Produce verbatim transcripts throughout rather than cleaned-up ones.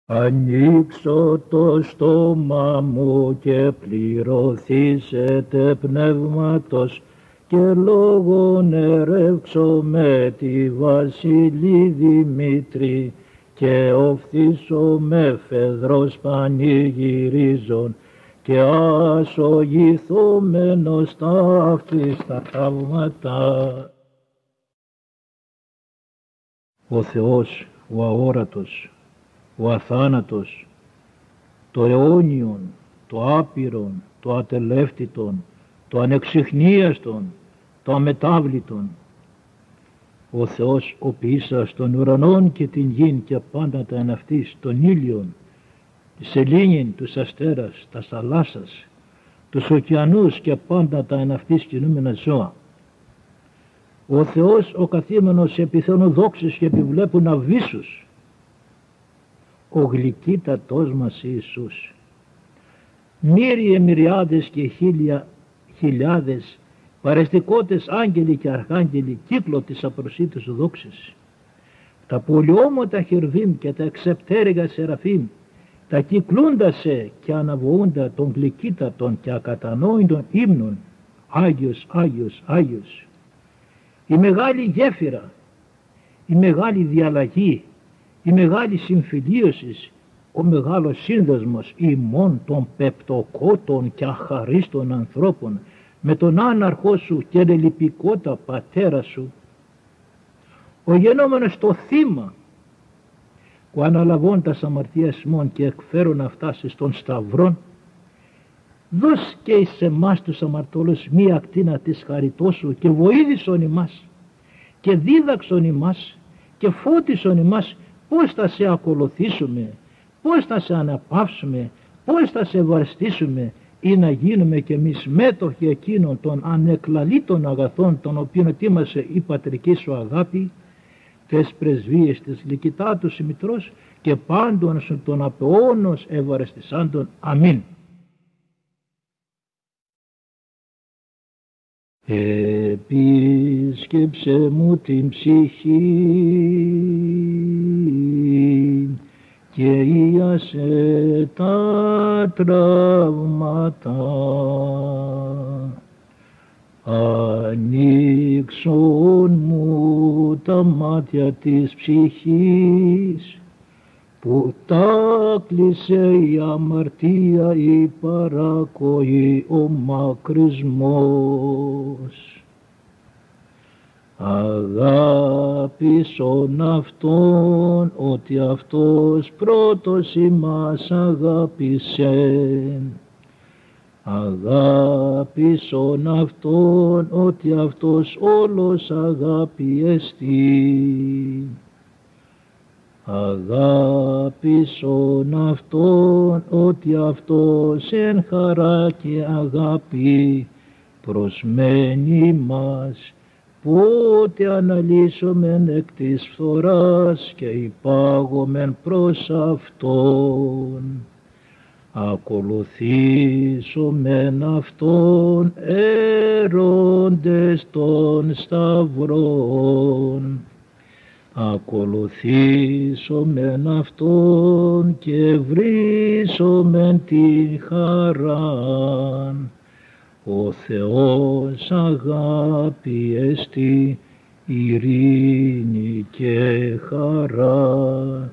Ανοίξω το στόμα μου και πληρωθήσετε πνεύματος και λόγον ερεύξω με τη Βασιλή Δημήτρη και οφθήσω με φεδρός πανηγυρίζων και ασογηθούμενος ταύτης τα θαύματα. Ο Θεός, ο αόρατος, ο αθάνατος, το αιώνιον, το άπειρον, το ατελεύτητον, το ανεξιχνίαστον, το αμετάβλητον. Ο Θεός ο ποιήσας των ουρανών και την γην και πάντα τα εν αυτής, των ήλιων, τη σελήνην, τους αστέρας, τα θαλάσσας, τους ωκεανούς και πάντα τα εν αυτής κινούμενα ζώα. Ο Θεός ο καθήμενος επιθένου δόξης και επιβλέπουν αβύσσους, ο γλυκύτατός μας Ιησούς. Μύριε μυριάδες και χίλια χιλιάδες παρεστικότες άγγελοι και αρχάγγελοι κύκλο της απροσίτης δόξης. Τα πολυόμοτα χερβίμ και τα εξεπτέρυγα σεραφίμ, τα κυκλούντασε και αναβοούντα των γλυκύτατων και ακατανόητων ύμνων, Άγιος, Άγιος, Άγιος. Η μεγάλη γέφυρα, η μεγάλη διαλλαγή, η μεγάλη συμφιλίωση, ο μεγάλος σύνδεσμος ημών των πεπτοκότων και αχαρίστων ανθρώπων με τον άναρχό σου και ρελιπικότα πατέρα σου, ο γενόμενος το θύμα που αναλαβών τας αμαρτίας μόν και εκφέρουν αυτά στον σταυρόν, δώσ' και εις εμάς τους αμαρτωλούς μία ακτίνα της χαριτός σου και βοήθησον ημάς και δίδαξον ημάς και φώτισον ημάς πώς θα σε ακολουθήσουμε, πώς θα σε αναπαύσουμε, πώς θα σε ευαρεστήσουμε ή να γίνουμε κι εμείς μέτοχοι εκείνων των ανεκλαλήτων αγαθών των οποίων ετοίμασε η πατρική σου αγάπη, τες πρεσβείες της γλυκυτάτους ημιτρός και πάντων σου των απεώνος ευαρεστησάντων. Αμήν. Επίσκεψε μου την ψυχή και ίασε τα τραύματα. Ανοίξον μου τα μάτια της ψυχής που τα κλείσε η αμαρτία, η παρακοή, ο μακρισμός. Αγάπησον Αυτόν, ότι Αυτός πρώτος ημάς αγάπησε. Αγάπησον Αυτόν, ότι Αυτός όλος αγάπη εστί. Αγάπησον Αυτόν, ότι Αυτός εν χαρά και αγάπη προσμένει μας, πότε αναλύσομεν εκ της φθοράς και υπάγομεν προς Αυτόν. Ακολουθήσομεν Αυτόν έροντες των σταυρών. Ακολουθήσομεν Αυτόν και βρίσομεν την χαράν. Ο Θεός αγάπη εστί, ειρήνη και χαρά.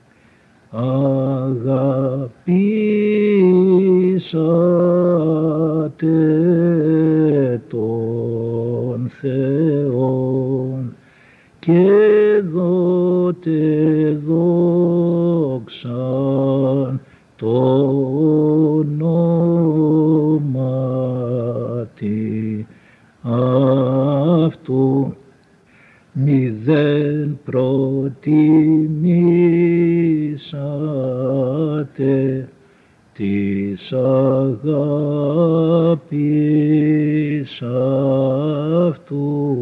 Αγαπήσατε τον Θεόν και δότε δόξαν το ονόματι αυτού. Μηδέν προτιμήσατε της αγάπης αυτού.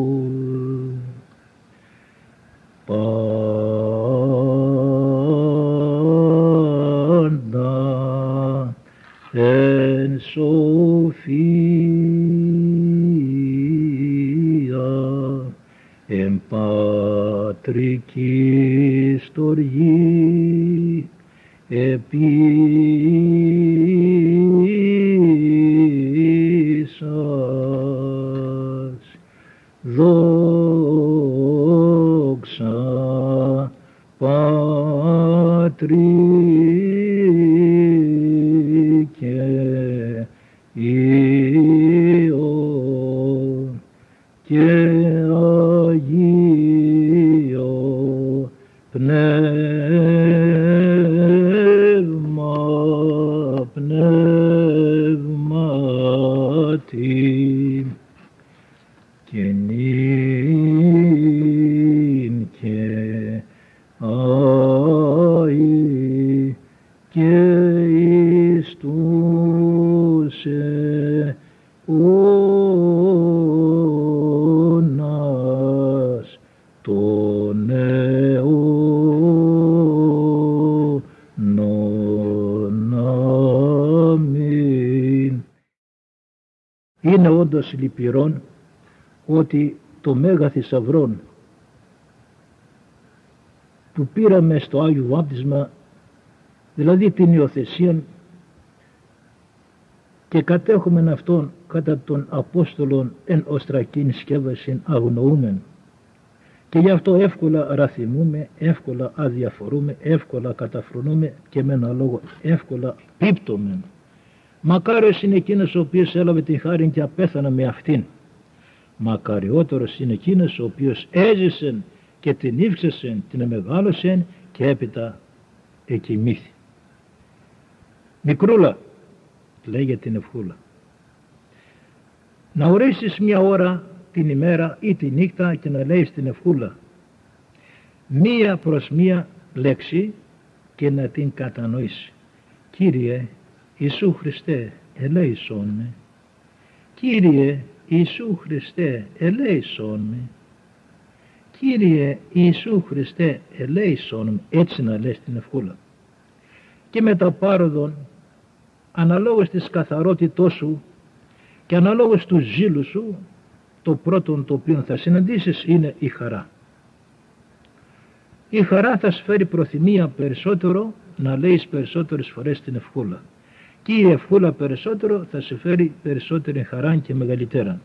Πάντα εν σοφία, εν πατρική στοργή, επίσας, δόξα Πατρί και Υιό και Αγίο Πνεύμα, Πνεύματι και νυν και αεί και εις τους αιώνας των αιώνων. Αμήν. Είναι όντως λυπηρόν ότι το μέγα θησαυρόν που πήραμε στο Άγιο Βάπτισμα, δηλαδή την υιοθεσία, και κατέχομεν αυτόν κατά των Απόστολων εν οστρακήν σκεύασιν αγνοούμεν, και γι' αυτό εύκολα ραθυμούμε, εύκολα αδιαφορούμε, εύκολα καταφρονούμε και με ένα λόγο εύκολα πίπτομεν. Μακάριος είναι εκείνος ο οποίος έλαβε την χάρη και απέθανα με αυτήν. Μακαριότερος είναι εκείνος ο οποίος έζησεν και την ύψεσεν, την εμεγάλωσεν και έπειτα εκοιμήθη. Μικρούλα, λέγε την ευχούλα, να ορίσεις μια ώρα την ημέρα ή τη νύχτα και να λέει την ευχούλα μία προς μία λέξη και να την κατανοήσει. Κύριε Ιησού Χριστέ, ελέησόν με. Κύριε Ιησού Χριστέ, ελέησόν με. Κύριε Ιησού Χριστέ, ελέησόν με. Έτσι να λες την ευχούλα. Και μετά πάροδον, αναλόγως της καθαρότητός σου και αναλόγως του ζήλου σου, το πρώτο το οποίο θα συναντήσεις είναι η χαρά. Η χαρά θα σου φέρει προθυμία περισσότερο να λέεις περισσότερες φορές την ευχούλα. Και η ευχούλα περισσότερο θα σου φέρει περισσότερη χαρά και μεγαλύτερα.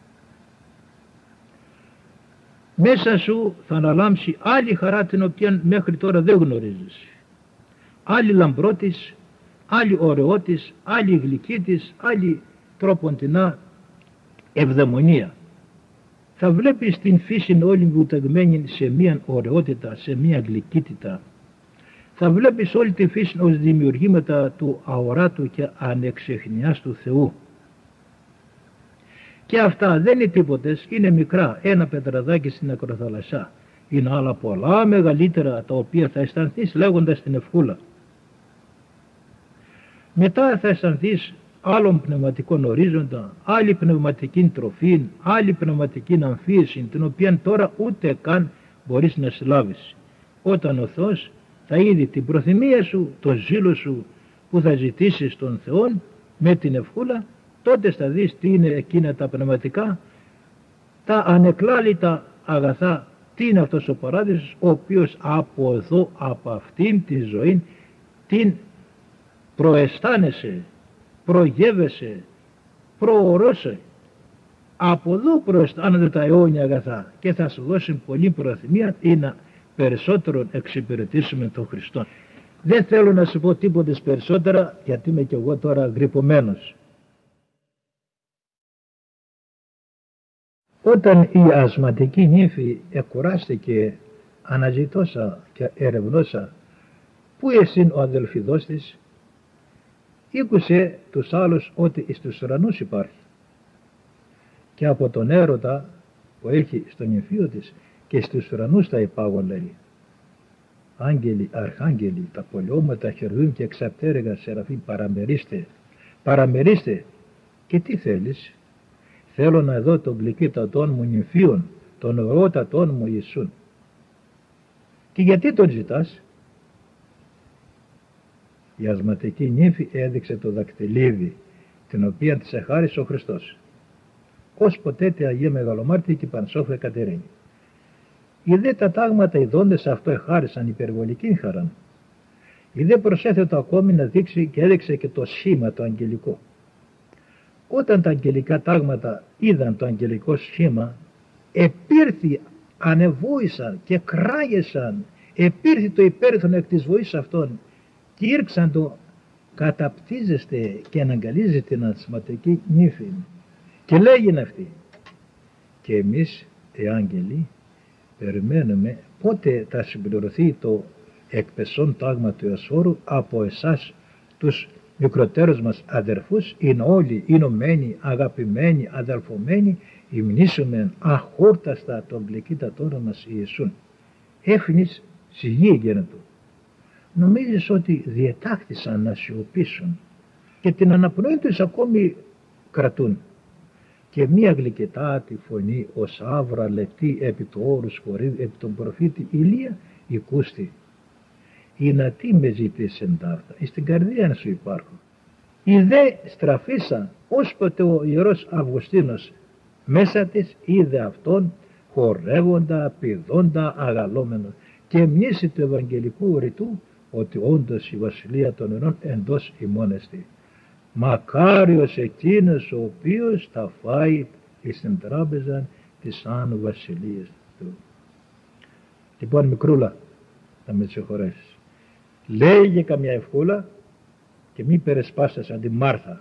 Μέσα σου θα αναλάμψει άλλη χαρά την οποία μέχρι τώρα δεν γνωρίζεις. Άλλη λαμπρότης, άλλη ωραιότης, άλλη γλυκίτης, άλλη τρόποντινά ευδαιμονία. Θα βλέπεις την φύση όλη βουταγμένη σε μία ωραιότητα, σε μία γλυκύτητα. Θα βλέπεις όλη τη φύση ως δημιουργήματα του αοράτου και ανεξεχνιάς του Θεού. Και αυτά δεν είναι τίποτες, είναι μικρά, ένα πετραδάκι στην ακροθαλασσά. Είναι άλλα πολλά μεγαλύτερα τα οποία θα αισθανθείς λέγοντας την ευχούλα. Μετά θα αισθανθείς άλλων πνευματικών ορίζοντα, άλλη πνευματική τροφή, άλλη πνευματική αμφίεση, την οποία τώρα ούτε καν μπορείς να συλλάβεις. Όταν ο Θεός θα είδει την προθυμία σου, το ζήλο σου που θα ζητήσεις τον Θεό με την ευχούλα, τότε θα δεις τι είναι εκείνα τα πνευματικά, τα ανεκλάλητα αγαθά, τι είναι αυτός ο παράδεισος, ο οποίος από εδώ, από αυτήν τη ζωή, την προαισθάνεσαι, προγεύεσαι, προορώσε. Από εδώ προαισθάνονται τα αιώνια αγαθά και θα σου δώσει πολύ προθυμία ή να περισσότερο εξυπηρετήσουμε τον Χριστό. Δεν θέλω να σου πω τίποτε περισσότερα, γιατί είμαι και εγώ τώρα γρυπωμένος. Όταν η ασματική νύφη εκουράστηκε αναζητώσα και ερευνώσα πού εσύν ο αδελφιδός της, ήκουσε τους άλλους ότι εις τους ουρανούς υπάρχει, και από τον έρωτα που έχει στον νυμφίο της και στους ουρανούς τα υπάγον, λέει. Άγγελοι, αρχάγγελοι, τα πολιώματα χερουίμ και εξαπτέρυγα σεραφείμ, παραμερίστε, παραμερίστε. Και τι θέλεις? Θέλω να δω τον γλυκύτατον μου νυμφίον, τον ωραιότατον μου Ιησούν. Και γιατί τον ζητάς? Η ασματική νύφη έδειξε το δακτυλίδι, την οποία της εχάρισε ο Χριστός. Ως ποτέ τη Αγία Μεγαλομάρτυρη και Πανσόφρια Κατερίνη. Οι δε τα τάγματα ειδώντες αυτό εχάρισαν υπερβολική χαρά. Είδε προσέθετο ακόμη να δείξει και έδειξε και το σχήμα το αγγελικό. Όταν τα αγγελικά τάγματα είδαν το αγγελικό σχήμα, επήρθη, ανεβούησαν και κράγεσαν, επήρθη το υπέρθον εκ της βοής αυτών και ήρξαν το καταπτύζεστε και αναγκαλίζετε την ασματική νύφη. Και λέγειν αυτή, και εμείς οι άγγελοι περιμένουμε πότε θα συμπληρωθεί το εκπεσόν τάγμα του Ιωσφόρου από εσάς τους μικροτέρους μας αδερφούς, είναι όλοι ενωμένοι, αγαπημένοι, αδελφωμένοι, υμνήσουμε αχόρταστα τον πληκύτατόρα μας Ιησούν. Έφυνης σιγή γένετο. Νομίζεις ότι διετάχθησαν να σιωπήσουν και την αναπνοή τους ακόμη κρατούν. Και μία γλυκετάτη φωνή ως άβρα λεπτή επί του όρους χωρίδι επί τον προφήτη Ηλία οικούστη. «Η να τι με ζητήσεν ταύτα, εις την καρδία σου υπάρχουν». Οι δε στραφίσαν, ώσποτε ο Ιερός Αυγουστίνος μέσα της είδε αυτόν χορεύοντα, πηδώντα, αγαλόμενο και μνήση του Ευαγγελικού ρητού ότι όντως η βασιλεία των ουρανών εντός ημών εστί. Μακάριος εκείνος ο οποίος θα φάει εις την τράπεζα της Άνω Βασιλείας του. Λοιπόν, μικρούλα, θα με συγχωρέσεις. Λέγε καμιά ευχούλα και μη περισπάσαι σαν τη Μάρθα.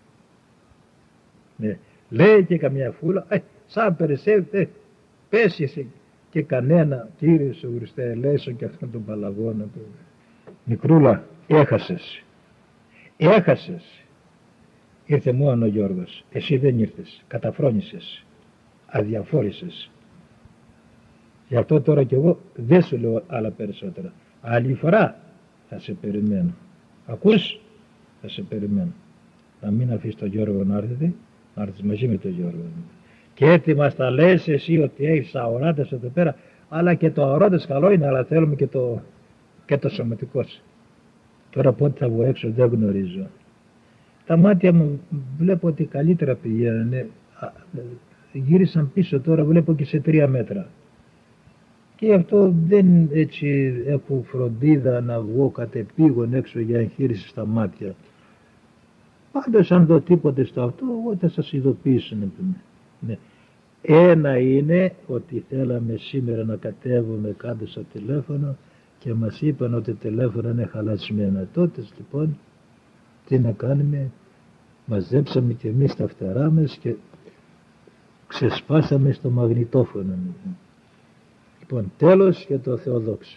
Ναι. Λέγε καμιά ευχούλα, ε, σαν περισσεύει, πέσει και κανένα, Κύριε σου Χριστέ, ελέησον και αυτόν τον παλαγόνα του. Μικρούλα, έχασες. Έχασες. Ήρθε μόνο ο Γιώργος, εσύ δεν ήρθες, καταφρόνησες, αδιαφόρησες. Γι' αυτό τώρα κι εγώ δεν σου λέω άλλα περισσότερα. Άλλη φορά θα σε περιμένω. Ακούς, θα σε περιμένω. Να μην αφήσεις τον Γιώργο να έρθει, να έρθεις μαζί με τον Γιώργο. Και έτοιμα στα λες εσύ ότι έχεις αοράτες εδώ πέρα, αλλά και το αοράτες καλό είναι, αλλά θέλουμε και το, και το σωματικό. Τώρα πότε θα βγω έξω δεν γνωρίζω. Τα μάτια μου βλέπω ότι καλύτερα πηγαίνουν, γύρισαν πίσω τώρα, βλέπω και σε τρία μέτρα. Και αυτό δεν έτσι έχω φροντίδα να βγω κατεπήγον έξω για εγχείρηση στα μάτια. Πάντως αν δω τίποτε στο αυτό, εγώ θα σας ειδοποιήσω. Ναι. Ένα είναι ότι θέλαμε σήμερα να κατέβουμε κάτω στο τηλέφωνο και μας είπαν ότι το τηλέφωνο είναι χαλασμένο. Τότε λοιπόν τι να κάνουμε, μαζέψαμε και εμείς τα φτερά μας και ξεσπάσαμε στο μαγνητόφωνο. Λοιπόν, τέλος για το Θεοδόξο.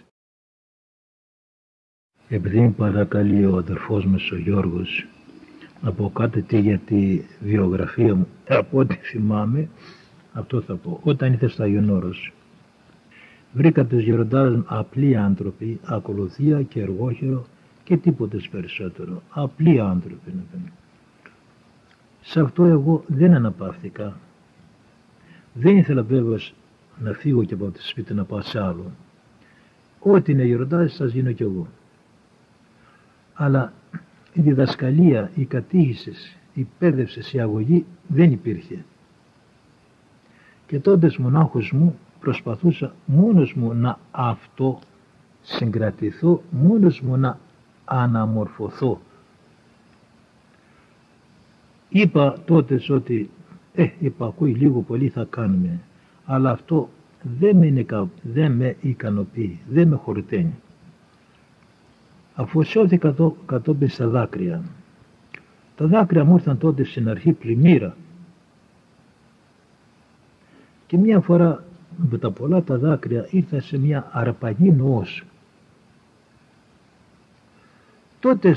Επειδή με παρακαλεί ο αδερφός μας ο Γιώργος να πω κάτι για τη βιογραφία μου, από ό,τι θυμάμαι, αυτό θα πω. Όταν ήρθε στα Ιωνόρος, βρήκα τους γεροντάδες απλοί άνθρωποι, ακολουθία και εργόχειρο και τίποτε περισσότερο. Απλοί άνθρωποι. Σε αυτό εγώ δεν αναπαύθηκα. Δεν ήθελα βέβαια να φύγω και από το σπίτι να πάω σε άλλο. Ό,τι είναι γεροντάδες σας γίνω κι εγώ. Αλλά η διδασκαλία, η κατήχησης, η εκπαίδευση, η αγωγή δεν υπήρχε. Και τότε μονάχος μου προσπαθούσα μόνος μου να αυτό συγκρατηθώ, μόνος μου να αναμορφωθώ. Είπα τότε ότι ε, υπακούει λίγο πολύ θα κάνουμε, αλλά αυτό δεν με, είναι, δεν με ικανοποιεί, δεν με χορταίνει. Αφοσιώθηκα κατόπιν στα δάκρυα. Τα δάκρυα μου ήρθαν τότε στην αρχή πλημμύρα. Και μια φορά με τα πολλά τα δάκρυα ήρθα σε μια αρπαγή νόση. Τότε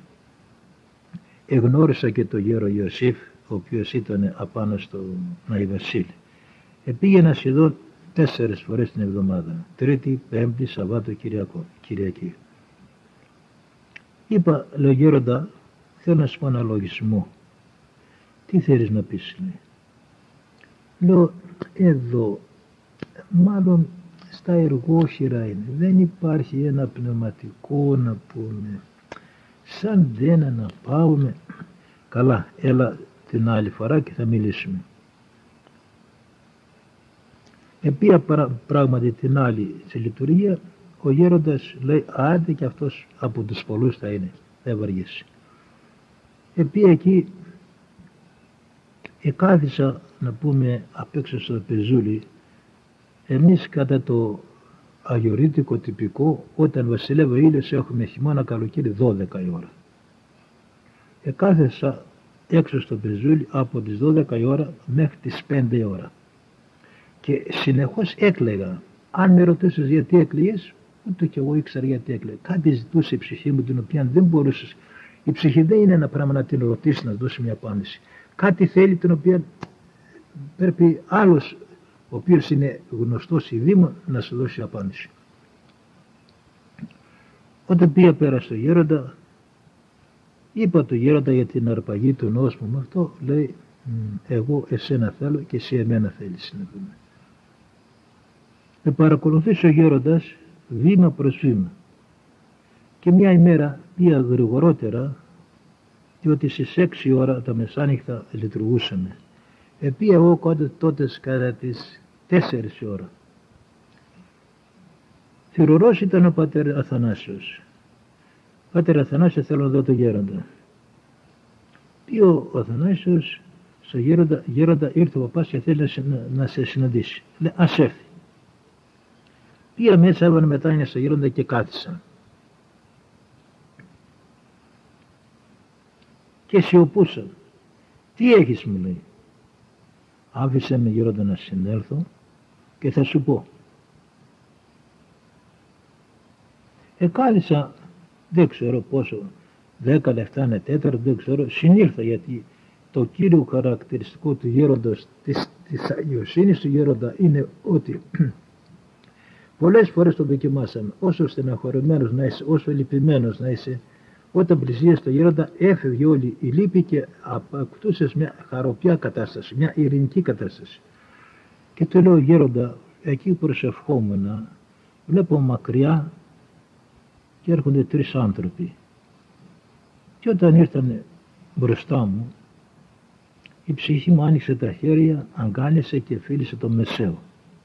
εγνώρισα και τον γέρο Ιωσήφ, ο οποίος ήταν απάνω στο Ναϊ Βασίλη. Επήγαινα σχεδόν τέσσερις φορές την εβδομάδα, Τρίτη, Πέμπτη, Σαββάτο, Κυριακό, Κυριακή. Είπα, λέω γέροντα, θέλω να σου πω ένα λογισμό. Τι θέλεις να πεις, λέει. Λέω, εδώ, μάλλον στα εργόχειρα είναι, δεν υπάρχει ένα πνευματικό να πούμε, σαν δεν να πάμε. Καλά, έλα την άλλη φορά και θα μιλήσουμε. Επία πράγματι την άλλη σε λειτουργία, ο γέροντας λέει άντε και αυτός από τους πολλούς θα είναι, δεν βαριέσαι. Επί εκεί εκάθισα να πούμε απ' έξω στο πεζούλι. Εμείς κατά το αγιορείτικο τυπικό, όταν βασιλεύει ο ήλιος έχουμε χειμώνα καλοκαίρι δώδεκα η ώρα. Εκάθισα έξω στο πεζούλι από τις δώδεκα η ώρα μέχρι τις πέντε η ώρα και συνεχώς έκλαιγα. Αν με ρωτήσεις γιατί έκλαιγες, ούτε κι εγώ ήξερα γιατί έκλαιγα. Κάτι ζητούσε η ψυχή μου την οποία δεν μπορούσες. Η ψυχή δεν είναι ένα πράγμα να την ρωτήσει να δώσει μια απάντηση. Κάτι θέλει την οποία πρέπει άλλος ο οποίος είναι γνωστός ειδήμων να σου δώσει απάντηση. Όταν πήγα πέρα στο γέροντα, είπα το γέροντα για την αρπαγή του νόσμου με αυτό, λέει εγώ εσένα θέλω και εσύ εμένα θέλεις να πούμε. Με παρακολουθήσει ο γέροντας βήμα προς βήμα και μια ημέρα πήγα γρηγορότερα διότι στις έξι ώρα τα μεσάνυχτα λειτουργούσαμε. Επήγα εγώ τότε κατά τις τέσσερις η ώρα. Θυρωρός ήταν ο πατέρ Αθανάσιος. Πάτερ Αθανάσιο, θέλω να δω το γέροντα. Πήγε ο Αθανάσιος στο γέροντα, γέροντα ήρθε ο παπάς και θέλει να, να σε συναντήσει. Λέει ας έρθει. Πήγα μέσα, έβαλε μετάνια στο γέροντα και κάθισα. Και σιωπούσα. Τι έχεις, μου λέει. Άφησε με γέροντα να συνέλθω και θα σου πω. Εκάθισα, δεν ξέρω πόσο, δέκα λεπτά είναι τέταρτο, δεν ξέρω, συνήλθα γιατί το κύριο χαρακτηριστικό του γέροντος, της, της αγιοσύνης του γέροντα είναι ότι πολλές φορές τον δοκιμάσαμε, όσο στεναχωρημένος να είσαι, όσο λυπημένος να είσαι, όταν πλησίασες το γέροντα έφευγε όλη η λύπη και αποκτούσες μια χαροπιά κατάσταση, μια ειρηνική κατάσταση. Και του λέω γέροντα, εκεί προσευχόμουν, βλέπω μακριά και έρχονται τρεις άνθρωποι. Και όταν ήρθαν μπροστά μου, η ψυχή μου άνοιξε τα χέρια, αγκάλιασε και φίλησε το μεσαίο.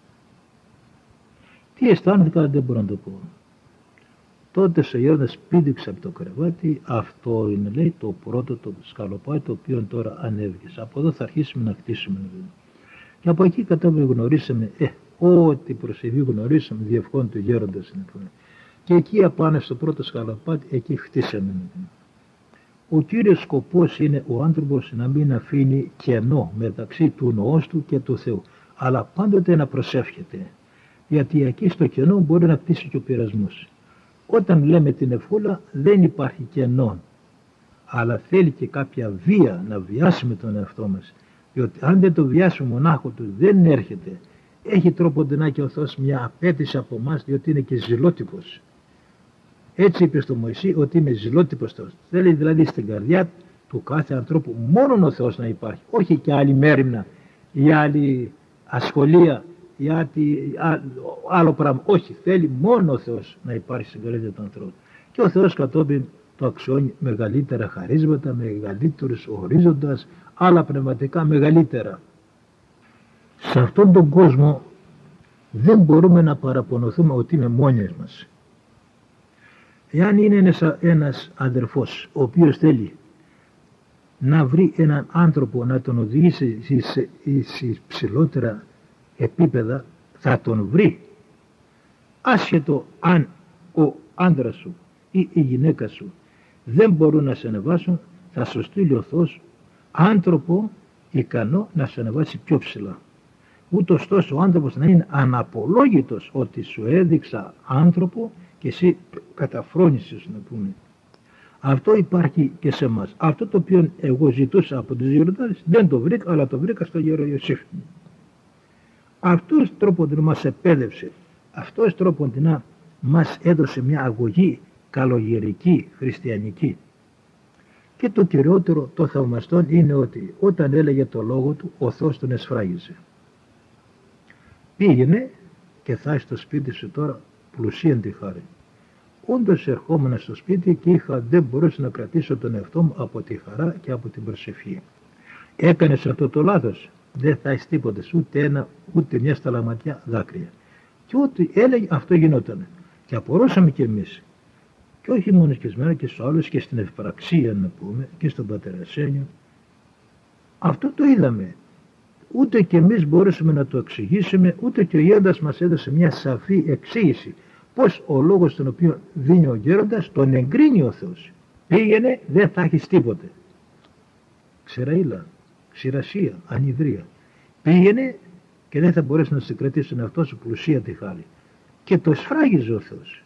Τι αισθάνθηκα δεν μπορώ να το πω. Τότε ο γέροντας πήδηξε από το κρεβάτι, αυτό είναι λέει το πρώτο το σκαλοπάτι το οποίο τώρα ανέβηκες. Από εδώ θα αρχίσουμε να χτίσουμε. Και από εκεί κατόπιν γνωρίσαμε, ε, ό,τι προσεβεί γνωρίσαμε, διευχών του γέροντας. Και εκεί απάνω στο πρώτο σκαλοπάτι, εκεί χτίσαμε. Ο κύριος σκοπός είναι ο άνθρωπος να μην αφήνει κενό μεταξύ του νοός του και του Θεού, αλλά πάντοτε να προσεύχεται, γιατί εκεί στο κενό μπορεί να χτίσει και ο πειρασμός. Όταν λέμε την ευχούλα δεν υπάρχει κενό, αλλά θέλει και κάποια βία να βιάσουμε τον εαυτό μας, διότι αν δεν το βιάσουμε μονάχο του δεν έρχεται. Έχει τρόποντινά ο Θεός μια απέτηση από εμάς, διότι είναι και ζηλότυπος. Έτσι είπε στο Μωυσή ότι είμαι ζηλότυπος Θεός. Θέλει δηλαδή στην καρδιά του κάθε ανθρώπου μόνο ο Θεός να υπάρχει, όχι και άλλη μέριμνα ή άλλη ασχολία ή άλλο πράγμα. Όχι, θέλει μόνο ο Θεός να υπάρχει στην καρδιά του ανθρώπου. Και ο Θεός κατόπιν το αξιώνει μεγαλύτερα χαρίσματα, μεγαλύτερους ορίζοντας, άλλα πνευματικά μεγαλύτερα. Σε αυτόν τον κόσμο δεν μπορούμε να παραπονωθούμε ότι είναι μόνοι μας. Εάν είναι ένας, ένας αδερφός ο οποίος θέλει να βρει έναν άνθρωπο να τον οδηγήσει σε, σε ψηλότερα επίπεδα, θα τον βρει, άσχετο αν ο άντρας σου ή η γυναίκα σου δεν μπορούν να σε ανεβάσουν, θα σου στείλει ο Θεός άνθρωπο ικανό να σε ανεβάσει πιο ψηλά. Ούτως τόσο ο άνθρωπος να είναι αναπολόγητος ότι σου έδειξα άνθρωπο και εσύ καταφρόνησες, να πούμε. Αυτό υπάρχει και σε εμάς. Αυτό το οποίο εγώ ζητούσα από τους γεροντάδες δεν το βρήκα, αλλά το βρήκα στο γέρο Ιωσήφ. Αυτός τρόπον μας επέδευσε, αυτός τρόπον μας έδωσε μια αγωγή καλογερική, χριστιανική. Και το κυριότερο, το θαυμαστόν είναι ότι όταν έλεγε το λόγο του, ο Θεός τον εσφράγιζε. Πήγαινε και θα είσαι στο σπίτι σου τώρα πλουσίαν τη χάρη. Όντως ερχόμουν στο σπίτι και είχα, δεν μπορούσα να κρατήσω τον εαυτό μου από τη χαρά και από την προσευχή. Έκανες αυτό το λάθος, δεν θα έχεις τίποτε, ούτε ένα, ούτε μια σταλαματιά δάκρυα. Και ό,τι έλεγε αυτό γινόταν. Και απορούσαμε κι εμείς. Και όχι μόνο και σμένα και στους άλλους και στην ευπραξία να πούμε και στον πατέρα Αρσένιο. Αυτό το είδαμε. Ούτε και εμείς μπορούσαμε να το εξηγήσουμε, ούτε και ο γέροντας μας έδωσε μια σαφή εξήγηση. Πως ο λόγος τον οποίο δίνει ο γέροντας τον εγκρίνει ο Θεός. Πήγαινε, δεν θα έχεις τίποτε. Ξεραήλα, ξηρασία, ανιδρία. Πήγαινε και δεν θα μπορέσει να σε κρατήσει τον εαυτό σου πλουσία τη χάρη. Και το σφράγιζε ο Θεός.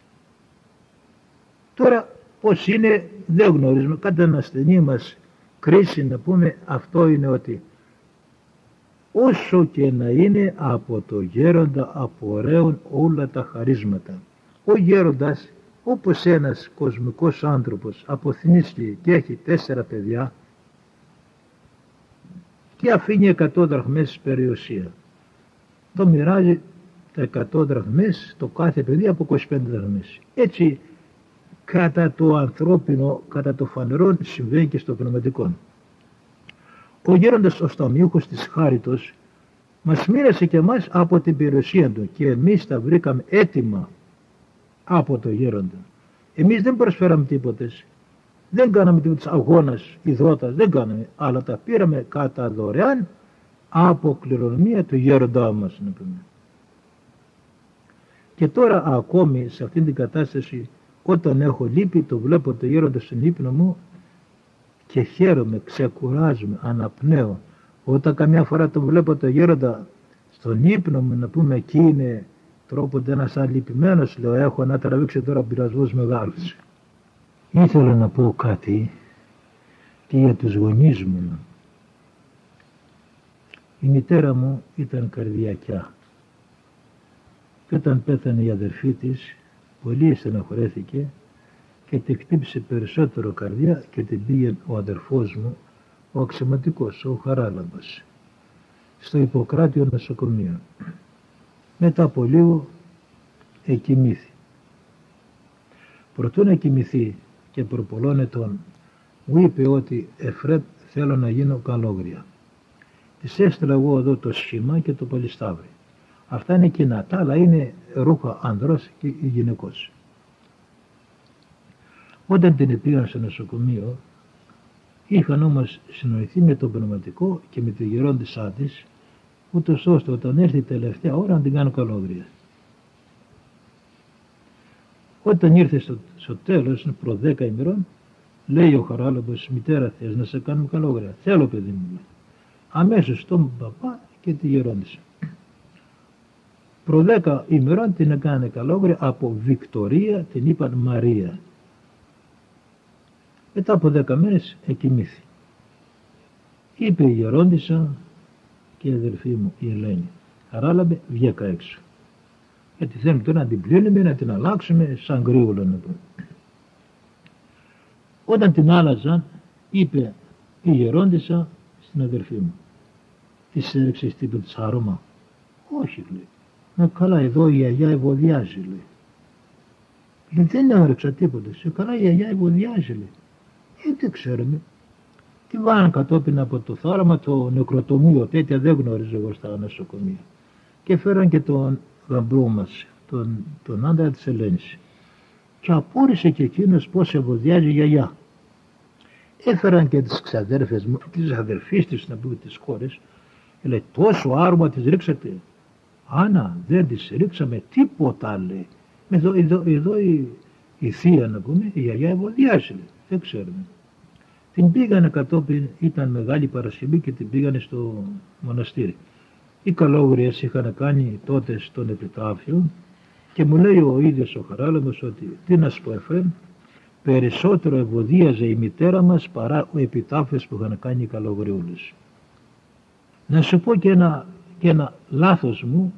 Τώρα πως είναι δεν γνωρίζουμε. Κατά την ασθενή μας κρίση να πούμε αυτό είναι ότι όσο και να είναι από το γέροντα απορρέουν όλα τα χαρίσματα. Ο γέροντας όπως ένας κοσμικός άνθρωπος αποθνίσκει και έχει τέσσερα παιδιά και αφήνει εκατό δραχμές περιουσία. Το μοιράζει τα εκατό δραχμές το κάθε παιδί από είκοσι πέντε δραχμές. Έτσι κατά το ανθρώπινο, κατά το φανερό συμβαίνει και στο πνευματικό. Ο γέροντας ο σταμιούχος της χάριτος μας μοίρασε και εμάς από την περιουσία του και εμείς τα βρήκαμε έτοιμα από το γέροντα. Εμείς δεν προσφέραμε τίποτε, δεν κάναμε τίποτε αγώνας, υδρότας, δεν κάναμε, αλλά τα πήραμε κατά δωρεάν από κληρονομία του γέροντά μας. Να πούμε. Και τώρα ακόμη σε αυτήν την κατάσταση όταν έχω λύπη το βλέπω το γέροντα στον ύπνο μου και χαίρομαι, ξεκουράζομαι, αναπνέω. Όταν καμιά φορά τον βλέπω το γέροντα στον ύπνο μου να πούμε εκεί είναι τρόποντα ένας αλυπημένος, λέω έχω να τραβήξω τώρα πειρασμούς μεγάλους. Ήθελα να πω κάτι και για τους γονείς μου. Η μητέρα μου ήταν καρδιακιά και όταν πέθανε η αδερφή της πολύ στεναχωρέθηκε και τη χτύπησε περισσότερο καρδιά και την πήγε ο αδερφός μου, ο αξιωματικός, ο Χαράλαμπας, στο Ιπποκράτιο νοσοκομείο. Μετά από λίγο εκοιμήθη. Προτού να κοιμηθεί και προπολών ετών, μου είπε ότι Εφρέμ θέλω να γίνω καλόγρια. Της έστειλα εγώ εδώ το σχήμα και το πολυσταύρι. Αυτά είναι κοινά, τα άλλα είναι ρούχα ανδρός και γυναικός. Όταν την πήγαν στο νοσοκομείο, είχαν όμως συνοηθεί με το πνευματικό και με τη γερόντισά της, ούτως ώστε όταν έρθει η τελευταία ώρα να την κάνουν καλόγρια. Όταν ήρθε στο, στο τέλος, προ δέκα ημερών, λέει ο Χαράλαμπος, μητέρα θες να σε κάνουμε καλόγρια? Θέλω παιδί μου. Αμέσως τον παπά και τη γερόντισα. Προ δέκα ημερών την έκανε καλόγρια, από Βικτωρία την είπαν Μαρία. Μετά από δέκα μέρες εκοιμήθη. Είπε η γερόντισσα και η αδερφή μου η Ελένη, Χαράλαμπε βγήκα έξω. Γιατί θέλουμε τώρα να την πλύνουμε, να την αλλάξουμε σαν γρήγορα να πούμε. Όταν την άλλαζαν, είπε η γερόντισσα στην αδερφή μου, της έριξες τίποτα της άρωμα? Όχι, λέει. Να καλά, εδώ η γιαγιά ευωδιάζει, λέει. Λέει, δεν έριξα τίποτα. Σε καλά, η γιαγιά ευωδιάζει, λέει. Ε, δεν ξέρουμε. Τι βάλαν κατόπιν από το θάραμα, το νεκροτομείο, τέτοια δεν γνώριζα εγώ στα νοσοκομεία. Και φέραν και τον γαμπρό μας, τον, τον άντρα της Ελένης. Και απόρρισε και εκείνος πώς ευωδιάζει η γιαγιά. Έφεραν και τις ξαδέρφες μου, τις αδερφής της, να πούμε τις κόρες, και λέει, τόσο άρωμα τις ρίξατε? Άννα, δεν τις ρίξαμε τίποτα, λέει. Εδώ, εδώ, εδώ η, η θεία, να πούμε, η γιαγιά ευωδιάζει, λέει. Δεν ξέρουμε. Την πήγανε κατόπιν, ήταν Μεγάλη Παρασκευή και την πήγανε στο μοναστήρι. Οι καλόγριες είχαν κάνει τότε στον επιτάφιο και μου λέει ο ίδιος ο Χαράλαμπος ότι τι να σου πω Εφρέμ, περισσότερο ευωδίαζε η μητέρα μας παρά ο επιτάφιος που είχαν κάνει οι καλογριούλες. Να σου πω και ένα, και ένα λάθος μου,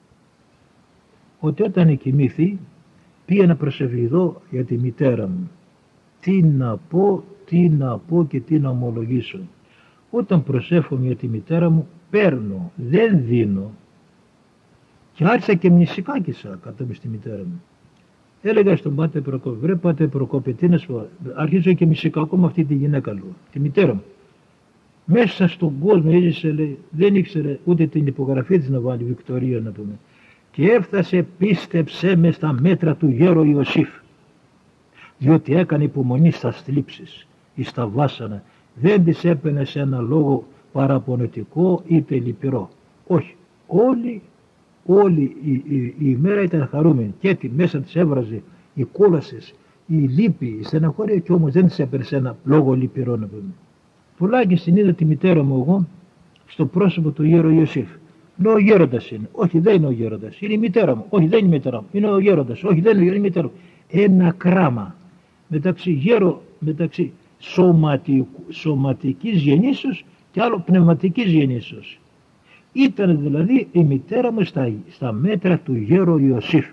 ότι όταν εκοιμήθη πήγα να προσευχηθώ για τη μητέρα μου. Τι να πω, τι να πω και τι να ομολογήσω. Όταν προσεύχομαι για τη μητέρα μου, παίρνω, δεν δίνω. Και άρχισα και μνησικάκησα κάτω με στη μητέρα μου. Έλεγα στον Πάτερ Προκόπη, βρε Πάτερ Προκόπη, τι να σου πω, αρχίζω και μνησικακώ με αυτή τη γυναίκα του, τη μητέρα μου. Μέσα στον κόσμο έζησε, λέει, δεν ήξερε ούτε την υπογραφή της να βάλει, Βικτωρία να πούμε. και έφτασε, πίστεψέ με, στα μέτρα του γέρο Ιωσήφ, διότι έκανε υπομονή στα θλίψεις ή στα βάσανα, δεν της έπαινε σε ένα λόγο παραπονετικό είτε λυπηρό. Όχι, όλη, όλη η, η, η ημέρα ήταν χαρούμενη και τη μέσα της έβραζε οι κόλασες, η λύπη, η στεναχώρια, και όμως δεν της έπαιρνε σε ένα λόγο λυπηρό να πούμε. Τουλάχιστον είδα τη μητέρα μου εγώ στο πρόσωπο του γέρου Ιωσήφ. Είναι ο γέροντας είναι. Όχι, δεν είναι ο γέροντας. Είναι η μητέρα μου. Όχι, δεν είναι η μητέρα μου. Είναι ο γέροντας. Όχι, δεν είναι η μητέρα μου. Ένα κράμα μεταξύ γέρο, μεταξύ σωματικού, σωματικής γεννήσεως και άλλο πνευματικής γεννήσεως. Ήταν δηλαδή η μητέρα μου στα, στα μέτρα του γέρου Ιωσήφ.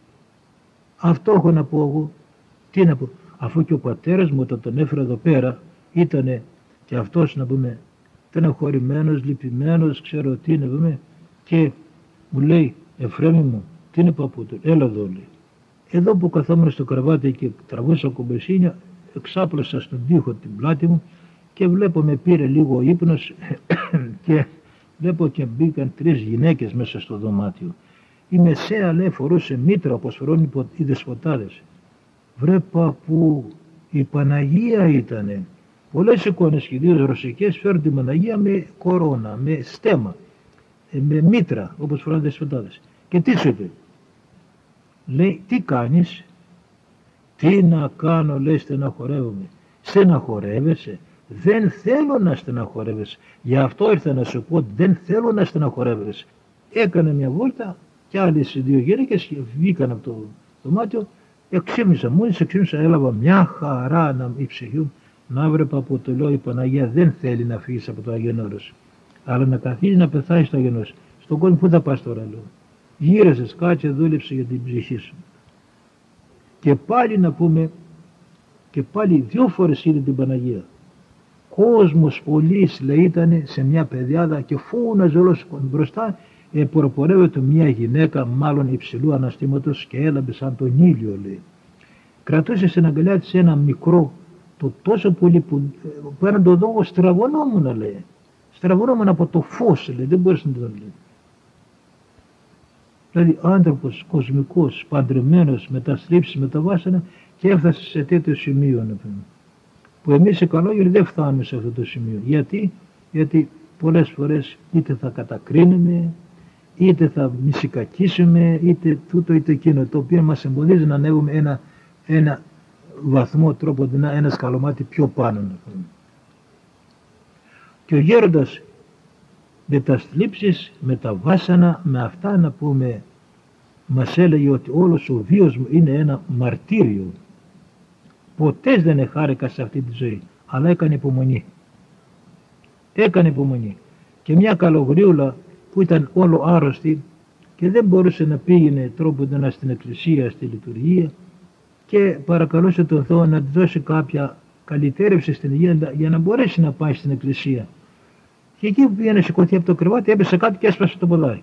Αυτό έχω να πω εγώ. Τι να πω. Αφού και ο πατέρας μου όταν τον έφερα εδώ πέρα ήταν και αυτός να πούμε στεναχωρημένος, λυπημένος, ξέρω τι να πούμε, και μου λέει, Εφρέμη μου, τι είναι παππού του, έλα εδώ λέει. Εδώ που καθόμουν στο κρεβάτι και τραβούσα κομπεσίνια, εξάπλωσα στον τοίχο την πλάτη μου και βλέπω με πήρε λίγο ύπνος και βλέπω και μπήκαν τρεις γυναίκες μέσα στο δωμάτιο. Η μεσαία λέει φορούσε μήτρα όπως φορούν οι δεσποτάδες. Βρε παππού, η Παναγία ήτανε. Πολλές εικόνες και δύο ρωσικές φέρουν την Παναγία με κορώνα, με στέμα, με μήτρα όπως φορούν οι δεσποτάδες. Και τι σου είπε. Λέει, τι κάνεις. Τι να κάνω, λέει, στεναχωρεύομαι. Στεναχωρεύεσαι. Δεν θέλω να στεναχωρεύεσαι. Γι' αυτό ήρθα να σου πω ότι δεν θέλω να στεναχωρεύεσαι. Έκανε μια βόλτα και άλλες δύο γυναίκες βγήκαν από το δωμάτιο. Εξήμισα, μόλις εξήμισα έλαβα μια χαρά να, η ψυχή μου να βρέπα από το λέω η Παναγία δεν θέλει να φύγεις από το Αγίον Όρος. Αλλά να καθίσεις να πεθάσεις στο Αγίον Όρος. Στον κόσμο πού θα πας τώρα, λέω. Γύρεσες, κάτσε, δούλεψε για την ψυχή σου. Και πάλι να πούμε, και πάλι δύο φορές είδε την Παναγία. Κόσμος πολλής λέει ήταν σε μια παιδιάδα και φούναζε όλος μπροστά, ε, προπορεύεται μια γυναίκα μάλλον υψηλού αναστήματος και έλαμπε σαν τον ήλιο λέει. Κρατούσε στην αγκαλιά της ένα μικρό, το τόσο πολύ που πέραν το δόγο στραβωνόμουν λέει. Στραβωνόμουν από το φως λέει, δεν μπορείς να το λέει. Δηλαδή άνθρωπος κοσμικός, παντρεμένος, με τα θλίψεις, με τα βάσανα και έφτασε σε τέτοιο σημείο να πούμε. Που εμείς οι καλόγεροι δεν φτάνουμε σε αυτό το σημείο. Γιατί, Γιατί πολλές φορές είτε θα κατακρίνουμε, είτε θα μυσικακίσουμε, είτε τούτο είτε εκείνο, το οποίο μας εμποδίζει να ανέβουμε ένα, ένα βαθμό τρόπο, ένα σκαλωμάτι πιο πάνω. Να πούμε. Και ο γέροντας με τα θλίψεις, με τα βάσανα, με αυτά να πούμε, μας έλεγε ότι όλος ο βίος μου είναι ένα μαρτύριο. Ποτέ δεν εχάρηκα σε αυτή τη ζωή, αλλά έκανε υπομονή. Έκανε υπομονή. Και μια καλογριούλα που ήταν όλο άρρωστη και δεν μπορούσε να πήγαινε τρόποντα στην εκκλησία, στη λειτουργία, και παρακαλούσε τον Θεό να τη δώσει κάποια καλυτέρευση στην υγεία για να μπορέσει να πάει στην εκκλησία. Και εκεί που πήγαινε σηκωθεί από το κρεβάτι έπεσε κάτω και έσπασε το ποδάρι.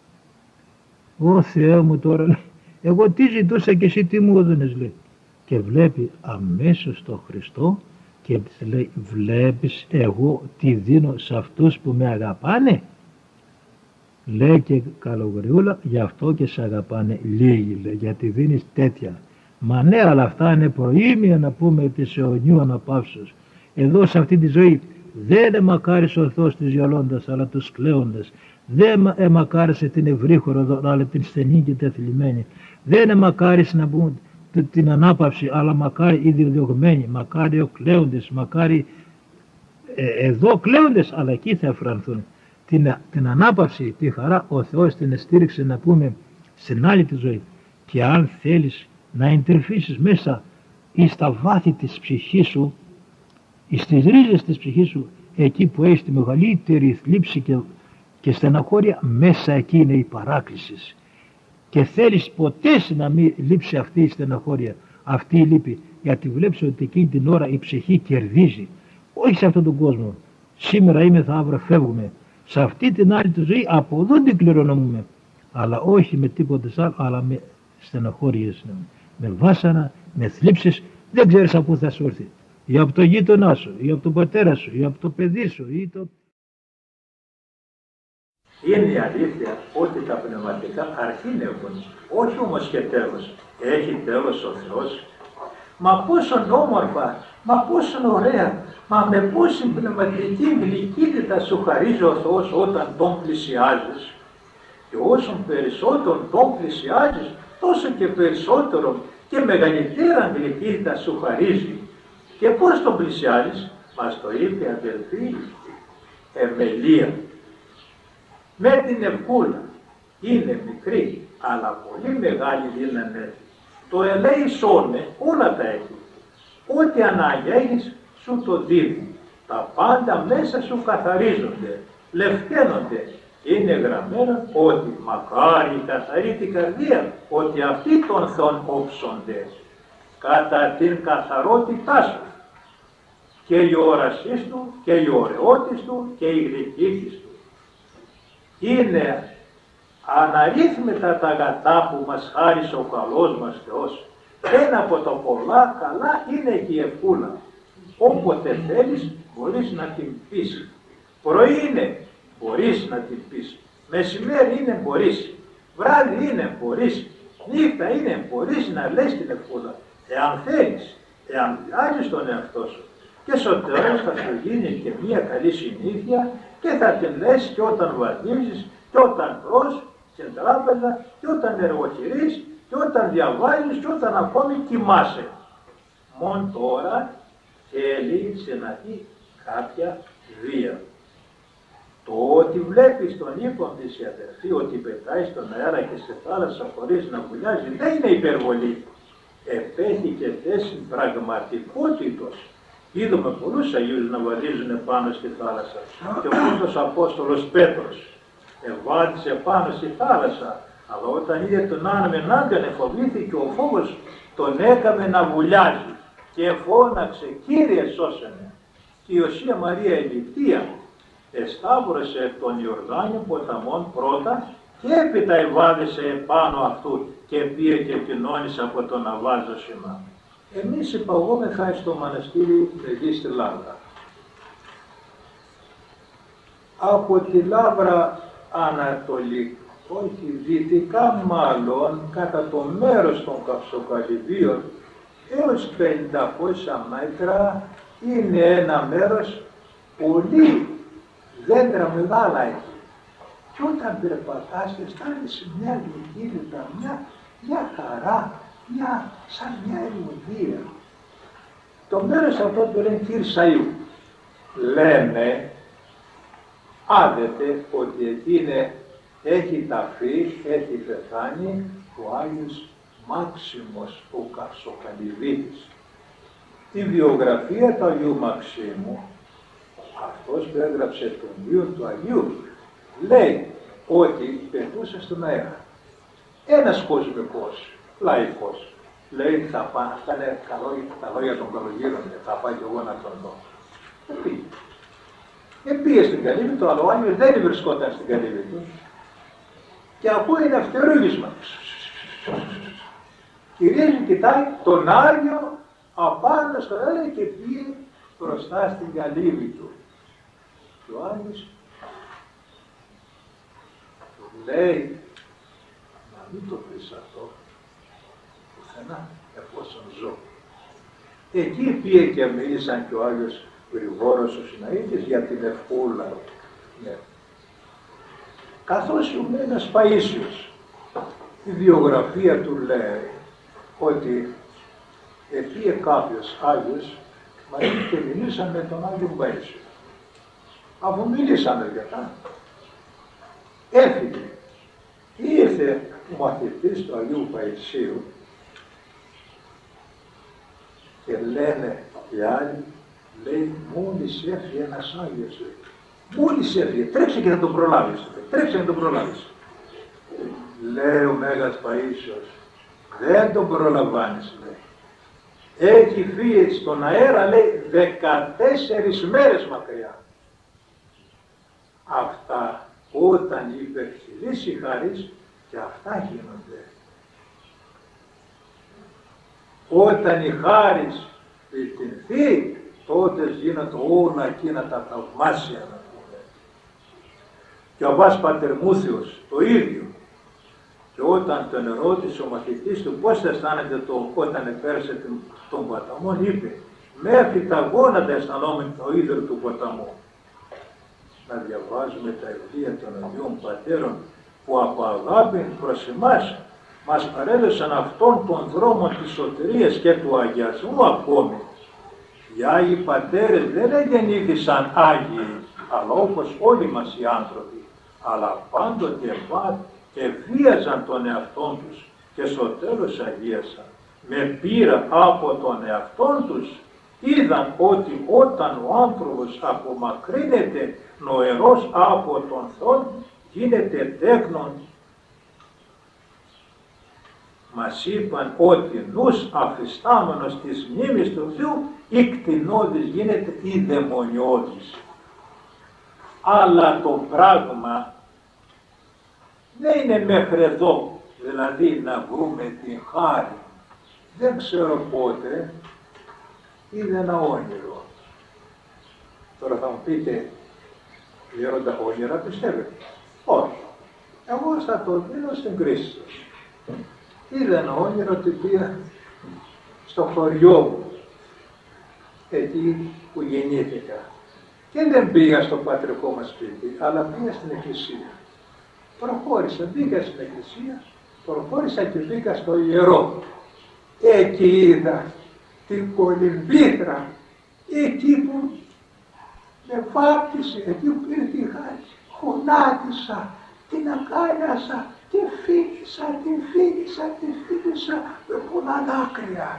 Ω Θεέ μου τώρα, εγώ τι ζητούσα και εσύ τι μου έδωνες, λέει. Και βλέπει αμέσως τον Χριστό και λέει, βλέπεις εγώ τι δίνω σε αυτούς που με αγαπάνε. Λέει και καλογριούλα, γι' αυτό και σε αγαπάνε λίγοι, λέει, γιατί δίνεις τέτοια. Μα ναι, αλλά αυτά είναι προήμια να πούμε της αιωνιού αναπαύσεως. Εδώ σε αυτή τη ζωή δεν εμακάρισε ο Θεός της γιολώντας, αλλά τους κλαίοντας. Δεν εμακάρισε την ευρύχωρο, αλλά την στενή και τεθλιμμένη. Δεν εμακάρισε να πούμε την ανάπαυση, αλλά μακάρι οι διωγμένοι, μακάρι ο κλαίοντες, μακάρι ε, εδώ κλαίοντες, αλλά εκεί θα εφρανθούν. Την, την ανάπαυση, τη χαρά, ο Θεός την εστήριξε να πούμε στην άλλη τη ζωή. Και αν θέλεις να εντρυφήσεις μέσα ή στα βάθη της ψυχής σου, ή στις ρίζες της ψυχής σου, εκεί που έχεις τη μεγαλύτερη θλίψη και, και στεναχώρια, μέσα εκεί είναι η παράκληση. Και θέλεις ποτέ να μην λείψει αυτή η στεναχώρια, αυτή η λύπη, γιατί βλέπεις ότι εκείνη την ώρα η ψυχή κερδίζει. Όχι σε αυτόν τον κόσμο. Σήμερα είμαι, θα αύριο φεύγουμε. Σε αυτή την άλλη τη ζωή από εδώ την κληρονομούμε. Αλλά όχι με τίποτε άλλο, αλλά με στεναχώριες, με βάσανα, με θλίψεις. Δεν ξέρεις από πού θα σου έρθει. Ή από το γείτονά σου, ή από τον πατέρα σου, ή από το παιδί σου, ή το... Είναι η αλήθεια ότι τα πνευματικά αρχήν έχουν, όχι όμως και τέλος. Έχει τέλος ο Θεός. Μα πόσο όμορφα, μα πόσο ωραία, μα με πόση πνευματική γλυκύτητα σου χαρίζει ο Θεός όταν τον πλησιάζεις. Και όσο περισσότερο τον πλησιάζεις, τόσο και περισσότερο και μεγαλύτερα γλυκύτητα σου χαρίζει. Και πώς τον πλησιάζεις, μας το είπε αδελφή Εμελία. Με την ευκούλα, είναι μικρή, αλλά πολύ μεγάλη δύναμη. Το ελέησόνε όλα τα έχει. Ό,τι ανάγκη έχεις σου το δίνει. Τα πάντα μέσα σου καθαρίζονται, λευκαίνονται. Είναι γραμμένο ότι μακάρι καθαρή την καρδία, ότι αυτοί των Θεών όψονται κατά την καθαρότητά σου. Και η όρασή του και η ωραιότης του και η γλυκύτης του. Είναι αναρρύθμιτα τα αγαθά που μας χάρισε ο καλός μας Θεός. Ένα από τα πολλά καλά είναι και η ευκούλα. Όποτε θέλεις μπορείς να την πεις. Πρωί είναι, μπορείς να την πεις. Μεσημέρι είναι, μπορείς. Βράδυ είναι, μπορείς. Νύχτα είναι, μπορείς να λες την ευκούλα. Εάν θέλεις, εάν βιάζεις τον εαυτό σου. Και στο τέλος θα σου γίνει και μια καλή συνήθεια και θα την λες και όταν βαδίζεις και όταν τρως στην τράπεζα και όταν εργοχειρείς και όταν διαβάζεις και όταν ακόμη κοιμάσαι. Μόνο τώρα θέλει συναντή κάποια βία. Το ότι βλέπεις τον ύπον της η αδερφή ότι πετάει στον αέρα και στη θάλασσα χωρίς να βουλιάζει δεν είναι υπερβολή. Επέχει και θέση πραγματικότητος. Είδαμε πολλούς Αγίους να βαδίζουν πάνω στη θάλασσα και ο πρώτος Απόστολος Πέτρος ευάδισε πάνω στη θάλασσα, αλλά όταν είδε τον άνεμο να άγκανε φοβήθηκε, ο φόβος τον έκαμε να βουλιάζει και φώναξε «Κύριε σώσε με». Και η Ιωσία Μαρία Αιγυπτία εσταύρωσε τον Ιορδάνιο ποταμόν πρώτα και έπειτα ευάδισε επάνω αυτού και πήγε και κοινώνησε από τον αβάζωσιμα. Εμείς υπαγόμεθα στο μοναστήρι εκεί στη Λάβρα. Από τη Λάβρα ανατολικά, όχι δυτικά μάλλον, κατά το μέρος των Καυσοκαλυβίων έως πεντακόσια μέτρα είναι ένα μέρος πολύ δέντρα μεγάλα εκεί. Και όταν περπατάς αισθάνεσαι μια γλυκύτητα, μια, μια χαρά, μια, σαν μια ευλογία. Το μέρος αυτό το λένε Κυρσαΐου. Λέμε, άδεται ότι εκείνη έχει ταφεί, έχει πεθάνει ο Άγιος Μάξιμος ο Καυσοκαλυβίτης. Τη βιογραφία του Αγίου Μαξίμου, αυτός που έγραψε τον βίο του Αγίου, λέει ότι πετούσε στον αέρα. Ένας κοσμικός, λαϊκός, λέει θα πάει, αυτά είναι τα λόγια των καλογύρων, θα πάει και εγώ να τον δω. Δεν πήγε. Δεν πήγε στην καλύβη του, αλλά ο Άγιος δεν βρισκόταν στην καλύβη του και ακούει ένα φτερούγισμα. Κυρίζει, κοιτάει τον Άγιο απάνω στο αέρα και πήγε μπροστά στην καλύβη του. Και ο Άγιος του λέει να μην το πεις αυτό πουθενά εφόσον ζω. Εκεί πήγε και μίλησαν και ο Άγιος Γρηγόρος ο Συναήτης για την ευκούλα. Ναι. Καθώς ήμουν ένας Παΐσιος, η βιογραφία του λέει ότι επήγε κάποιος Άγιος μαζί και μιλήσαν με τον Άγιο Παΐσιο. Αφού μιλήσαν αρκετά, έφυγε. Ήρθε ο μαθητής του Αγίου Παΐσιου και λένε οι άλλοι, λέει, μόλις έφυγε ένας Άγιος, λέει. Μόλις έφυγε, τρέξε και θα τον προλάβεις, λέει. Τρέξε να τον προλάβεις. Λέει ο Μέγας Παΐσιος, δεν τον προλαμβάνεις, λέει. Έχει φύγει στον αέρα, λέει, δεκατέσσερις μέρες μακριά. Αυτά όταν υπερχιλήσει η χάρις και αυτά γίνονται. Όταν η χάρις πληθυνθεί, τότε γίνονται όλα εκείνα τα θαυμάσια να πούμε. Και ο Αββάς Πατερμούθιος το ίδιο. Και όταν τον ρώτησε ο μαθητής του πώς αισθάνεται το, όταν επέρασε τον, τον ποταμό, είπε μέχρι τα γόνατα αισθανόμουν το ίδιο του ποταμού. Να διαβάζουμε τα βιβλία των Αγίων Πατέρων που από αγάπη προς εμάς μας παρέδωσαν αυτόν τον δρόμο της σωτηρίας και του αγιασμού ακόμη. Οι Άγιοι Πατέρες δεν εγεννήθησαν Άγιοι, αλλά όπως όλοι μας οι άνθρωποι, αλλά πάντοτε ευβίαζαν τον εαυτόν τους και στο τέλος αγίασαν. Με πείρα από τον εαυτόν τους είδαν ότι όταν ο άνθρωπος απομακρύνεται νοερός από τον Θεό, γίνεται τέκνον. Μας είπαν ότι νους αφιστάμενος της μνήμης του Θεού ή κτηνώδης γίνεται ή δαιμονιώδης. Αλλά το πράγμα δεν είναι μέχρι εδώ, δηλαδή να βρούμε την χάρη. Δεν ξέρω πότε είδε ένα όνειρο. Τώρα θα μου πείτε, γέροντα, όνειρα πιστεύετε? Όχι. Εγώ θα το δίνω στην κρίση σας. Είδα ένα όνειρο ότι πήγα στο χωριό μου, εκεί που γεννήθηκα. Και δεν πήγα στο πατρικό μας σπίτι, αλλά πήγα στην εκκλησία. Προχώρησα, μπήκα στην εκκλησία, προχώρησα και μπήκα στο ιερό. Εκεί είδα την κολυμβήθρα, εκεί που με βάπτισε, εκεί που πήρε τη χάρη. Γονάτισα, την αγκάλιασα, τη φίλησα, την φίλησα, τη φίλησα με πολλά δάκρυα.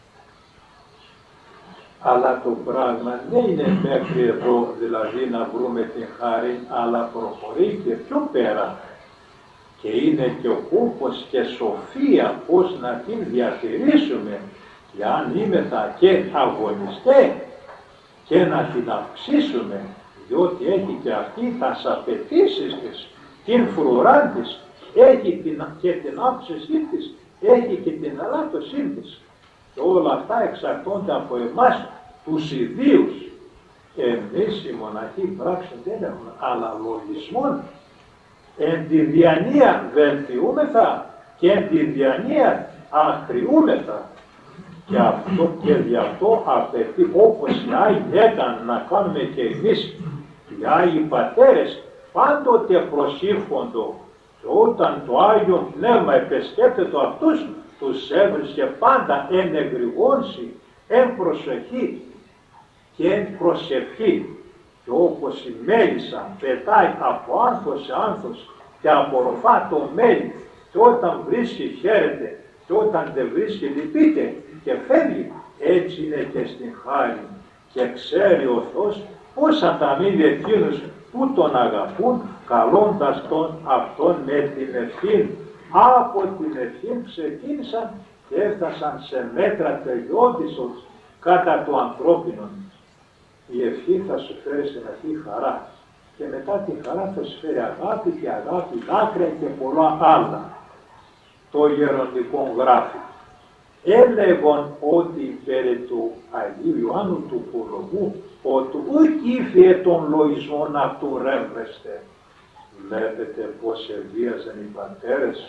Αλλά το πράγμα δεν είναι μέχρι εδώ, δηλαδή να βρούμε την χάρη, αλλά προχωρεί και πιο πέρα. Και είναι και ο κούπος και σοφία πώς να την διατηρήσουμε, και αν είμεθα και αγωνιστές και να την αυξήσουμε, διότι έχει και αυτή τα απαιτήσεις της, την φρουρά της, έχει την, και την αύξησή της, έχει και την ελάττωσή της. Και όλα αυτά εξαρτώνται από εμάς τους ιδίους. Εμείς οι μοναχοί πράξη δεν έχουμε, αλλά λογισμόν. Εν τη διανία βελτιούμεθα και εν τη διανία αγριούμεθα. Και αυτό και δι' αυτό απαιτεί, όπως οι Άγιοι έκαναν να κάνουμε και εμείς, οι Άγιοι Πατέρες πάντοτε προσήφοντο, και όταν το Άγιο Πνεύμα επεσκέπτεται αυτούς, τους έβρισκε πάντα εν εγρηγόρση, εν προσοχή και εν προσευχή. Και όπως η μέλισσα πετάει από άνθος σε άνθος και απορροφά το μέλι, και όταν βρίσκει χαίρεται και όταν δεν βρίσκει λυπείται και φεύγει, έτσι είναι και στην χάρη. Και ξέρει ο Θεός πώς θα τα μείνει εκείνους που τον αγαπούν, καλώντας τον αυτόν με την ευχήν. Από την ευχήν ξεκίνησαν και έφτασαν σε μέτρα τελειώδησος κατά το ανθρώπινο. Η ευχή θα σου φέρει στην αρχή χαρά και μετά τη χαρά θα σου φέρει αγάπη και αγάπη, δάκρυα και πολλά άλλα. Το γεροντικό γράφει. Έλεγον ότι περί του Αγίου Ιωάννου του Πολογού, ότι ουκ ήφιε των λογισμών αυτού ρεύεστε. Βλέπετε πως ευβίαζαν οι πατέρες.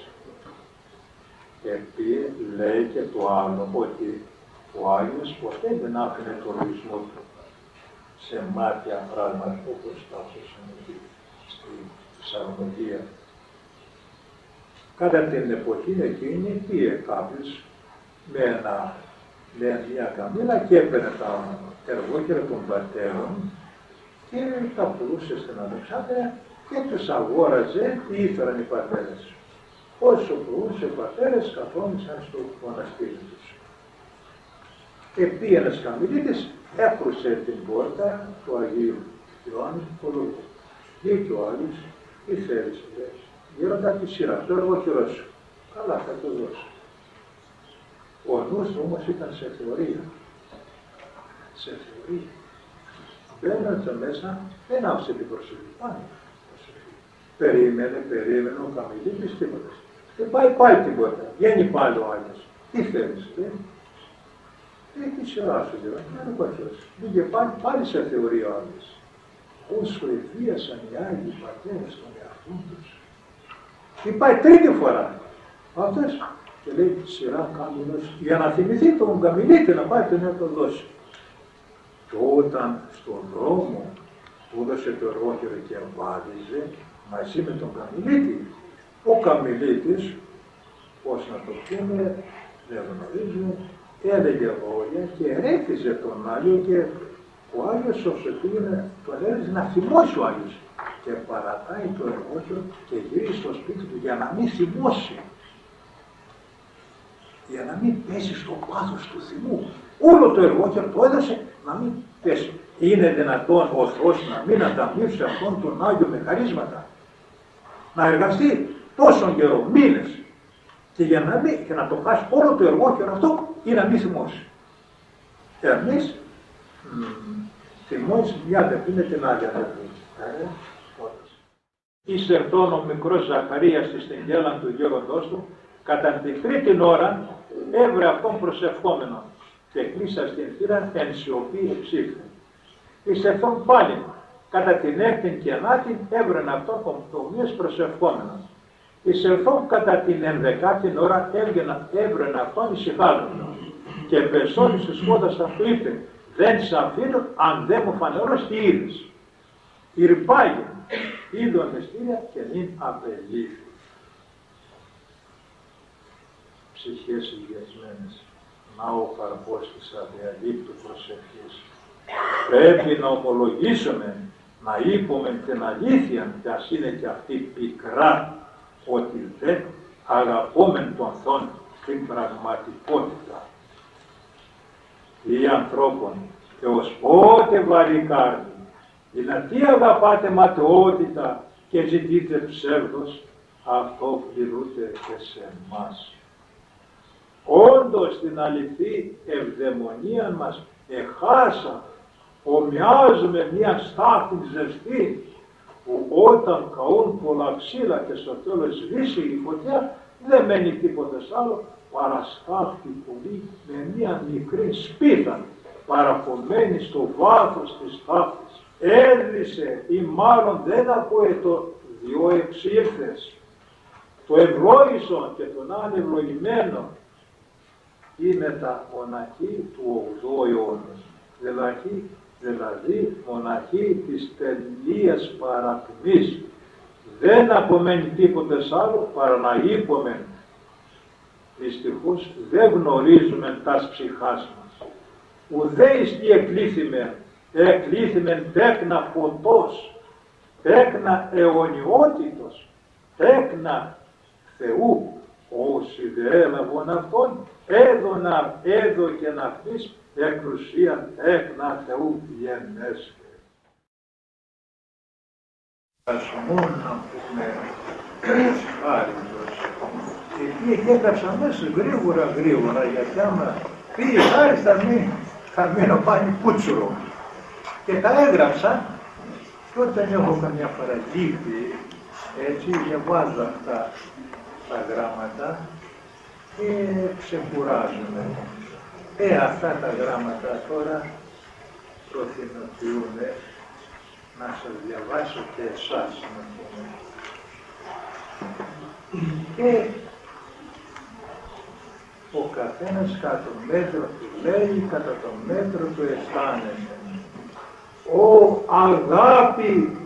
Επί λέει και το άλλο, ότι ο Άγιος ποτέ δεν άφηνε το λογισμό του σε μάτια πράγματα, όπως τα ακούσαμε στη Θεσσαλονίκη. Κατά την εποχή εκείνη πήγε κάποιος με, ένα, με μια καμήλα και έπαιρνε τα εργόκερα των πατέρων και τα πουλούσε στην Αλεξάνδρεια και τους αγόραζε, τι ήφεραν οι πατέρες. Όσο πουλούσε οι πατέρες καθόμησαν στο μοναστήρι τους. Επί ένας καμηλίτης έκρουσε την πόρτα του Αγίου Ιωάννου του Πολογού. Βγήκε ο Άγιος, τι θέλεις, λέει. Γέροντα τη σειρά, το εργόκερό σου. Καλά, θα το δώσω. Ο νους του όμως ήταν σε θεωρία. Σε θεωρία. Μπαίνοντα μέσα, δεν άφησε την προσοχή. Πάνε. Περίμενε, περίμενε ο καμηλίτης, τίποτα. Και πάει πάλι την πόρτα. Βγαίνει πάλι ο Άγιος. Τι θέλεις, λέει. Έχει τη σειρά σου, γέροντα. Δεν είναι παχιός. Βγήκε πάλι, πάλι σε θεωρία ο Άγιος. όσο εβίασαν οι Άγιοι Πατέρες των εαυτών τους. Και πάει τρίτη φορά αυτός και λέει τη σειρά Καμιλός για να θυμηθεί τον Καμιλίτη να πάει και να το δώσει. Και όταν στον δρόμο που έδωσε το εργόχειρο και βάδιζε μαζί με τον Καμιλίτη, ο Καμιλίτης, πώς να το πούμε, δεν γνωρίζουμε, έλεγε λόγια και ρέφιζε τον Άγιο και ο Άγιος όσο πήγαινε τον έλεγε να θυμώσει ο Άγιος και παρατάει το εργόχειρο και γυρίζει στο σπίτι του για να μην θυμώσει, για να μην πέσει στο πάθος του θυμού. Όλο το εργόχειρο το έδωσε να μην πέσει. Είναι δυνατόν ο Θεός να μην ανταμείψει αυτόν τον Άγιο με χαρίσματα, να εργαστεί τόσον καιρό, μήνες, και για να, μην, και να το χάσει όλο το εργόχειρο αυτό ή να μην θυμώσει. Εμείς θυμώσει μια αδερφή με την άλλη αδερφή. Εισερθών ο μικρός Ζαχαρίας στη στεγγέλα του γέροντός του, κατά την τρίτη ώρα έβρε αυτόν προσευχόμενο και κλείσα στην θύρα εν σιωπή εψήφθη. Εισερθών πάλι, κατά την έκτη και ενάτη έβρεν αυτόν κομπτωμίες προσευχόμενο. Εισερθών κατά την ενδεκάτη ώρα έβρεν αυτόν ησυχάζοντα και πεσόν στις πόδας αυτού είπε, δεν σ' αφήνω αν δεν μου φανερώσει τι είδες. Ηρπάγε, είδω μυστήρια και μην απελήφθη. Ψυχές υγιασμένες, να ο καρπός της αδιαλείπτου προσευχής. Πρέπει να ομολογήσουμε, να είπουμε την αλήθεια, κι ας είναι και αυτή πικρά, ότι δεν αγαπούμε τον Θεόν στην πραγματικότητα. Οι ανθρώπων, έως πότε βαρικάρδι, δηλαδή αγαπάτε ματαιότητα και ζητείτε ψεύδος, αυτό πληρούνται και σε εμάς. Όντως την αληθή ευδαιμονία μας εχάσα, ομοιάζουμε μια στάχτη ζεστή, που όταν καούν πολλά ξύλα και στο τέλος σβήσει η φωτιά, δεν μένει τίποτε άλλο παρά στάχτη πολύ με μια μικρή σπίθα παραπομμένη στο βάθος της στάχτης. Έδεισε ή μάλλον δεν ακούει το δυο εξήλθες, το ευλόγησον και τον ανευλογημένο είναι τα μοναχή του ογδόου αιώνα, δηλαδή, δηλαδή μοναχή της τελείας παρακμής. Δεν απομένει τίποτε άλλο παρά να είπομεν. Δυστυχώς δεν γνωρίζουμε τας ψυχάς μας. Ουδέ εις τι εκλήθημεν, εκλήθημεν τέκνα φωτός, τέκνα αιωνιότητος, τέκνα Θεού. Όσοι δε έλαβον αυτόν, έδωνα, έδωκεν αυτής εκκλησία τέκνα Θεού γενέστε. Ας μόνο να πούμε χάριτος, γιατί έγραψα μέσα γρήγορα γρήγορα, γιατί άμα πήγε χάρη θα μην, θα μείνω πάλι πούτσουρο. Και τα έγραψα και όταν έχω καμιά παραλήπη, έτσι διαβάζω αυτά τα γράμματα και ξεκουράζομαι. Ε, αυτά τα γράμματα τώρα προθυμοποιούν να σας διαβάσω και εσάς. Και ο καθένας κατά το μέτρο του λέει, κατά το μέτρο του αισθάνεται. Ω αγάπη,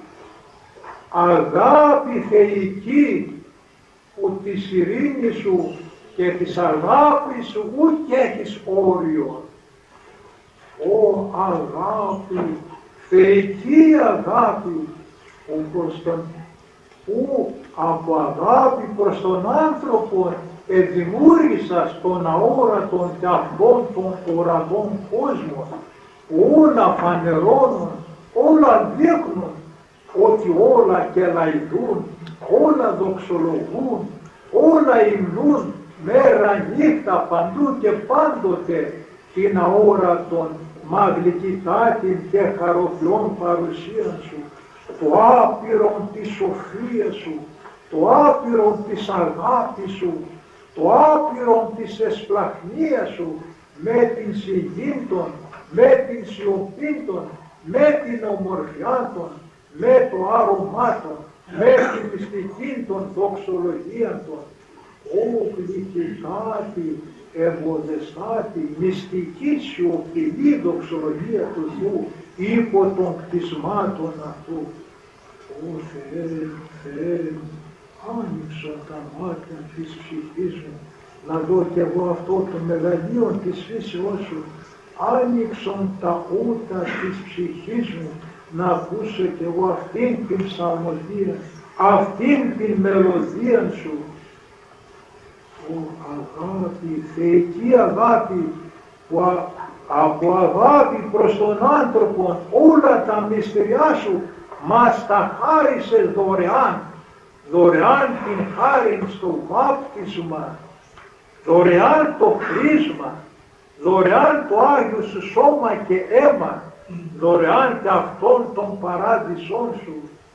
αγάπη θεϊκή, που της ειρήνης σου και της αγάπης σου ούτε έχεις όριο. Ω αγάπη, θεϊκή αγάπη, που, προς τον, που από αγάπη προς τον άνθρωπο εδημιούργησας τον αόρατον και αυτόν των ουρανών κόσμο, που όλα φανερώνουν, όλα δείχνουν ότι όλα κελαϊδούν, όλα δοξολογούν, όλα υμνούν μέρα νύχτα παντού και πάντοτε την αόρατον μαγλικητάτην και χαροφλών παρουσίαν σου, το άπειρον της σοφίας σου, το άπειρον της αγάπης σου, το άπειρον της εσπλαχνίας σου, με την σιγήντον, με την σιωπήντον, με την ομορφιά των, με το άρωμά των, με τη μυστική των δοξολογίων των, ο γλυκητάτη, ευωδεστάτη, μυστική σιωπηλή δοξολογία του Θεού, υπό των κτισμάτων αυτού. Ω Θεέ, Θεέ, άνοιξα τα μάτια της ψυχής μου, να δω κι εγώ αυτό το μεγαλείο της φύσεώς σου, άνοιξαν τα ούτα της ψυχής μου, να ακούσω κι εγώ αυτήν την ψαλμοδία, αυτήν την μελωδία σου. Ω αγάπη, θεϊκή αγάπη, που α, από αγάπη προς τον άνθρωπο όλα τα μυστηριά σου μας τα χάρισες δωρεάν, δωρεάν την χάριν στο βάπτισμα, δωρεάν το χρήσμα, δωρεάν το Άγιο σου σώμα και αίμα, δωρεάν και αυτόν των παράδεισών σου.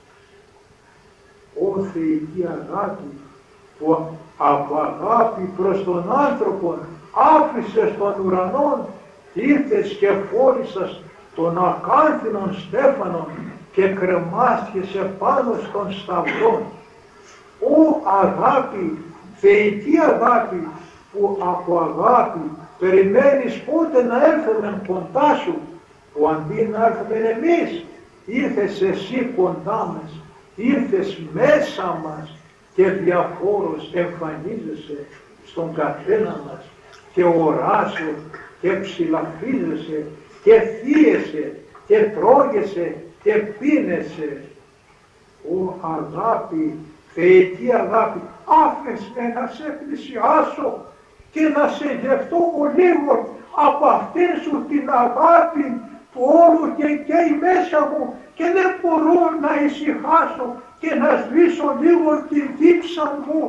Ω θεϊκή αγάπη, που από αγάπη προς τον άνθρωπο άφησες των ουρανών, ήρθες και φόρησας των ακάνθινων στέφανων και κρεμάστηκες πάνω στον σταυρό. Ω αγάπη, θεϊκή αγάπη, που από αγάπη περιμένεις πότε να έρθουμε κοντά σου, που αντί να έρθουμε εμείς, ήρθες εσύ κοντά μας, ήρθες μέσα μας και διαφόρως εμφανίζεσαι στον καθένα μας και οράσαι και ψηλαφίζεσαι και θύεσαι και τρώγεσαι και πίνεσαι. Ω αγάπη, θεϊκή αγάπη, άφεσαι να σε πλησιάσω και να σε γευτώ ο λίγο από αυτήν σου την αγάπη που όλο και καίει μέσα μου και δεν μπορώ να ησυχάσω και να σβήσω λίγο την δίψα μου.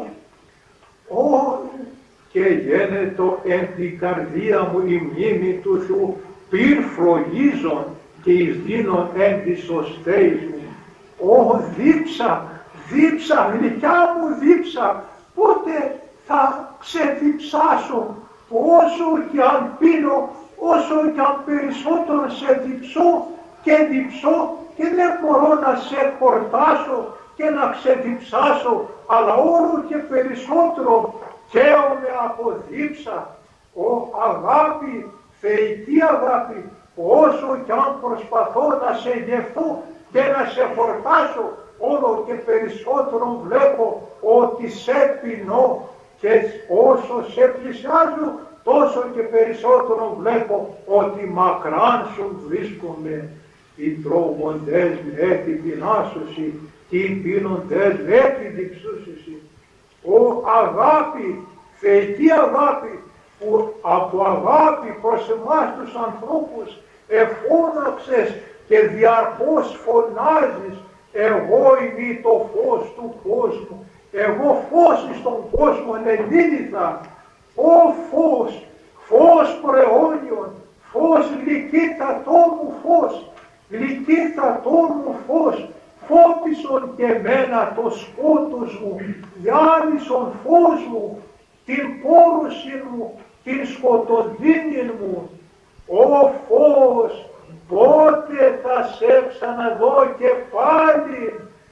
Ω, και γένετο εν την καρδία μου η μνήμη του Θεού πυρ φρογίζων και εις δίνων εν της σωστέης μου. Ω δίψα, δίψα, γλυκιά μου δίψα, πότε θα ξεδιψάσω, όσο και αν πίνω, όσο και αν περισσότερο σε διψώ και διψώ και δεν μπορώ να σε χορτάσω και να ξεδιψάσω, αλλά όλο και περισσότερο καίομαι από δίψα. Ω αγάπη, θεϊκή αγάπη, όσο και αν προσπαθώ να σε γευτώ και να σε χορτάσω, όλο και περισσότερο βλέπω ότι σε πεινώ και όσο σε πλησιάζω τόσο και περισσότερο βλέπω ότι μακράν σου βρίσκομαι. Οι τρώγοντες με την πεινάσωση, την πίνοντες με την διψούσωση. Ω αγάπη, θεϊκή αγάπη, που από αγάπη προς εμάς τους ανθρώπους εφώναξες και διαρκώς φωνάζεις, εγώ είμαι το φως του κόσμου, εγώ φως εις τον κόσμο ενήλυθα. Ω φως, φως προαιώνιον, φως γλυκύτατό μου φως, γλυκύτατό μου φως, φώτισον και εμένα το σκότος μου, διάλυσον φως μου, την πόρωση μου, την σκοτωδίνη μου. Ω φως, πότε θα σε ξαναδώ και πάλι,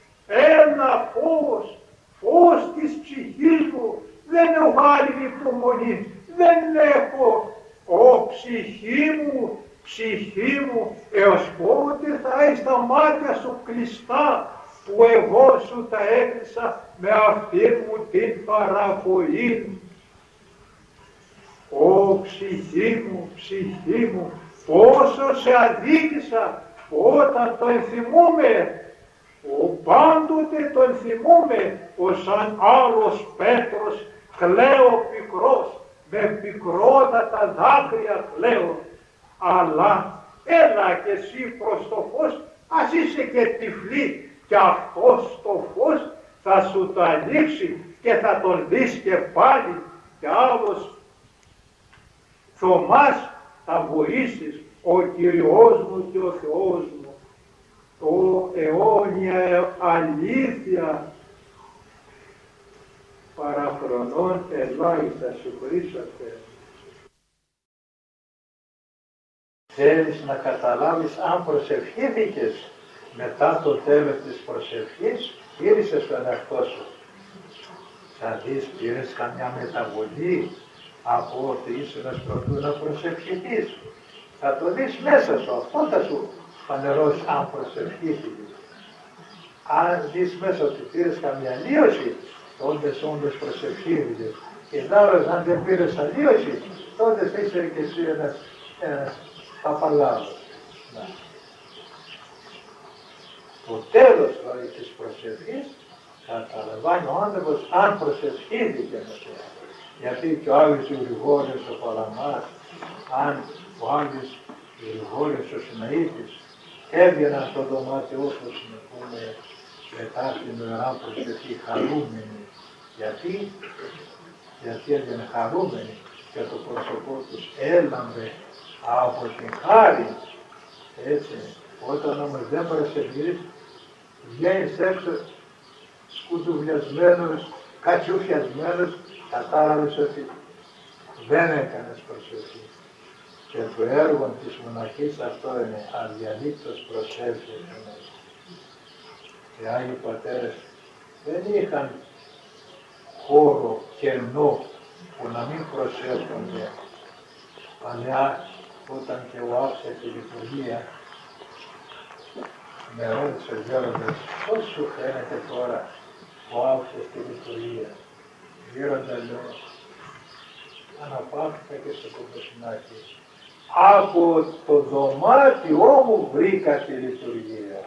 ένα φως, φως της ψυχής μου, δεν έχω άλλη υπομονή, δεν έχω. Ω ψυχή μου, ψυχή μου, έως πότε θα έχεις τα μάτια σου κλειστά, που εγώ σου τα έκλεισα με αυτήν μου την παραπολή. Ω ψυχή μου, ψυχή μου, πόσο σε αδίκησα όταν το ενθυμούμε. Ο πάντοτε το ενθυμούμε, ως σαν άλλος Πέτρος κλαίω πικρός, με πικρότατα δάκρυα κλαίω. Αλλά έλα και εσύ προς το φως, ας είσαι και τυφλή, και αυτός το φως θα σου το ανοίξει και θα τον δεις και πάλι, και άλλος Θωμάς θα βοήσεις, ο Κυριός μου και ο Θεός μου. Ο αιώνια αλήθεια παραχρονών ελάχιστα σου χρήσατε. Θέλεις να καταλάβεις αν προσευχήθηκες, μετά το τέλος της προσευχής, γύρισες στον εαυτό σου. Θα δεις, πήρες καμιά μεταβολή από ότι ήσουν προτού να προσευχηθείς. Θα το δεις μέσα σου, αυτό θα σου φανερώσει αν προσευχήθηκες. Αν δεις μέσα ότι πήρες καμιά αλλίωση, τότε όντως προσευχήθηκες. Και δάρος, αν δεν πήρες αλλίωση, τότε θα είσαι και εσύ ένας, ένας παπαλάβος. Το τέλος τώρα της προσευχής καταλαβαίνει ο άνθρωπος αν προσευχήθηκε με αυτό. Γιατί και ο Άγιος Γρηγόριος ο Παλαμάς, αν ο Άγιος Γρηγόριος ο Συναήτης έβγαιναν στο δωμάτιό του, να πούμε, μετά την ωραία προσευχή χαρούμενοι. Γιατί, γιατί έβγαινε χαρούμενοι και το πρόσωπό τους έλαμπε από την χάρη. Έτσι, όταν όμως δεν προσευχείς, βγαίνεις έξω σκουτουβλιασμένος, κατσούφιασμένος, κατάλαβες ότι δεν έκανες προσευχή. Και το έργο της μοναχής αυτό είναι αδιαλείπτως προσεύχεσαι. Οι Άγιοι Πατέρες δεν είχαν χώρο κενό που να μην προσεύχονται. Παλιά, όταν και εγώ άφησα τη λειτουργία, με ρώτησε ο Γέροντας, πώς σου φαίνεται τώρα που άφησες τη λειτουργία? Γέροντα, λέω, αναπαύθηκα και στο κομποσυνάκι. Από το δωμάτιό μου βρήκα τη λειτουργία.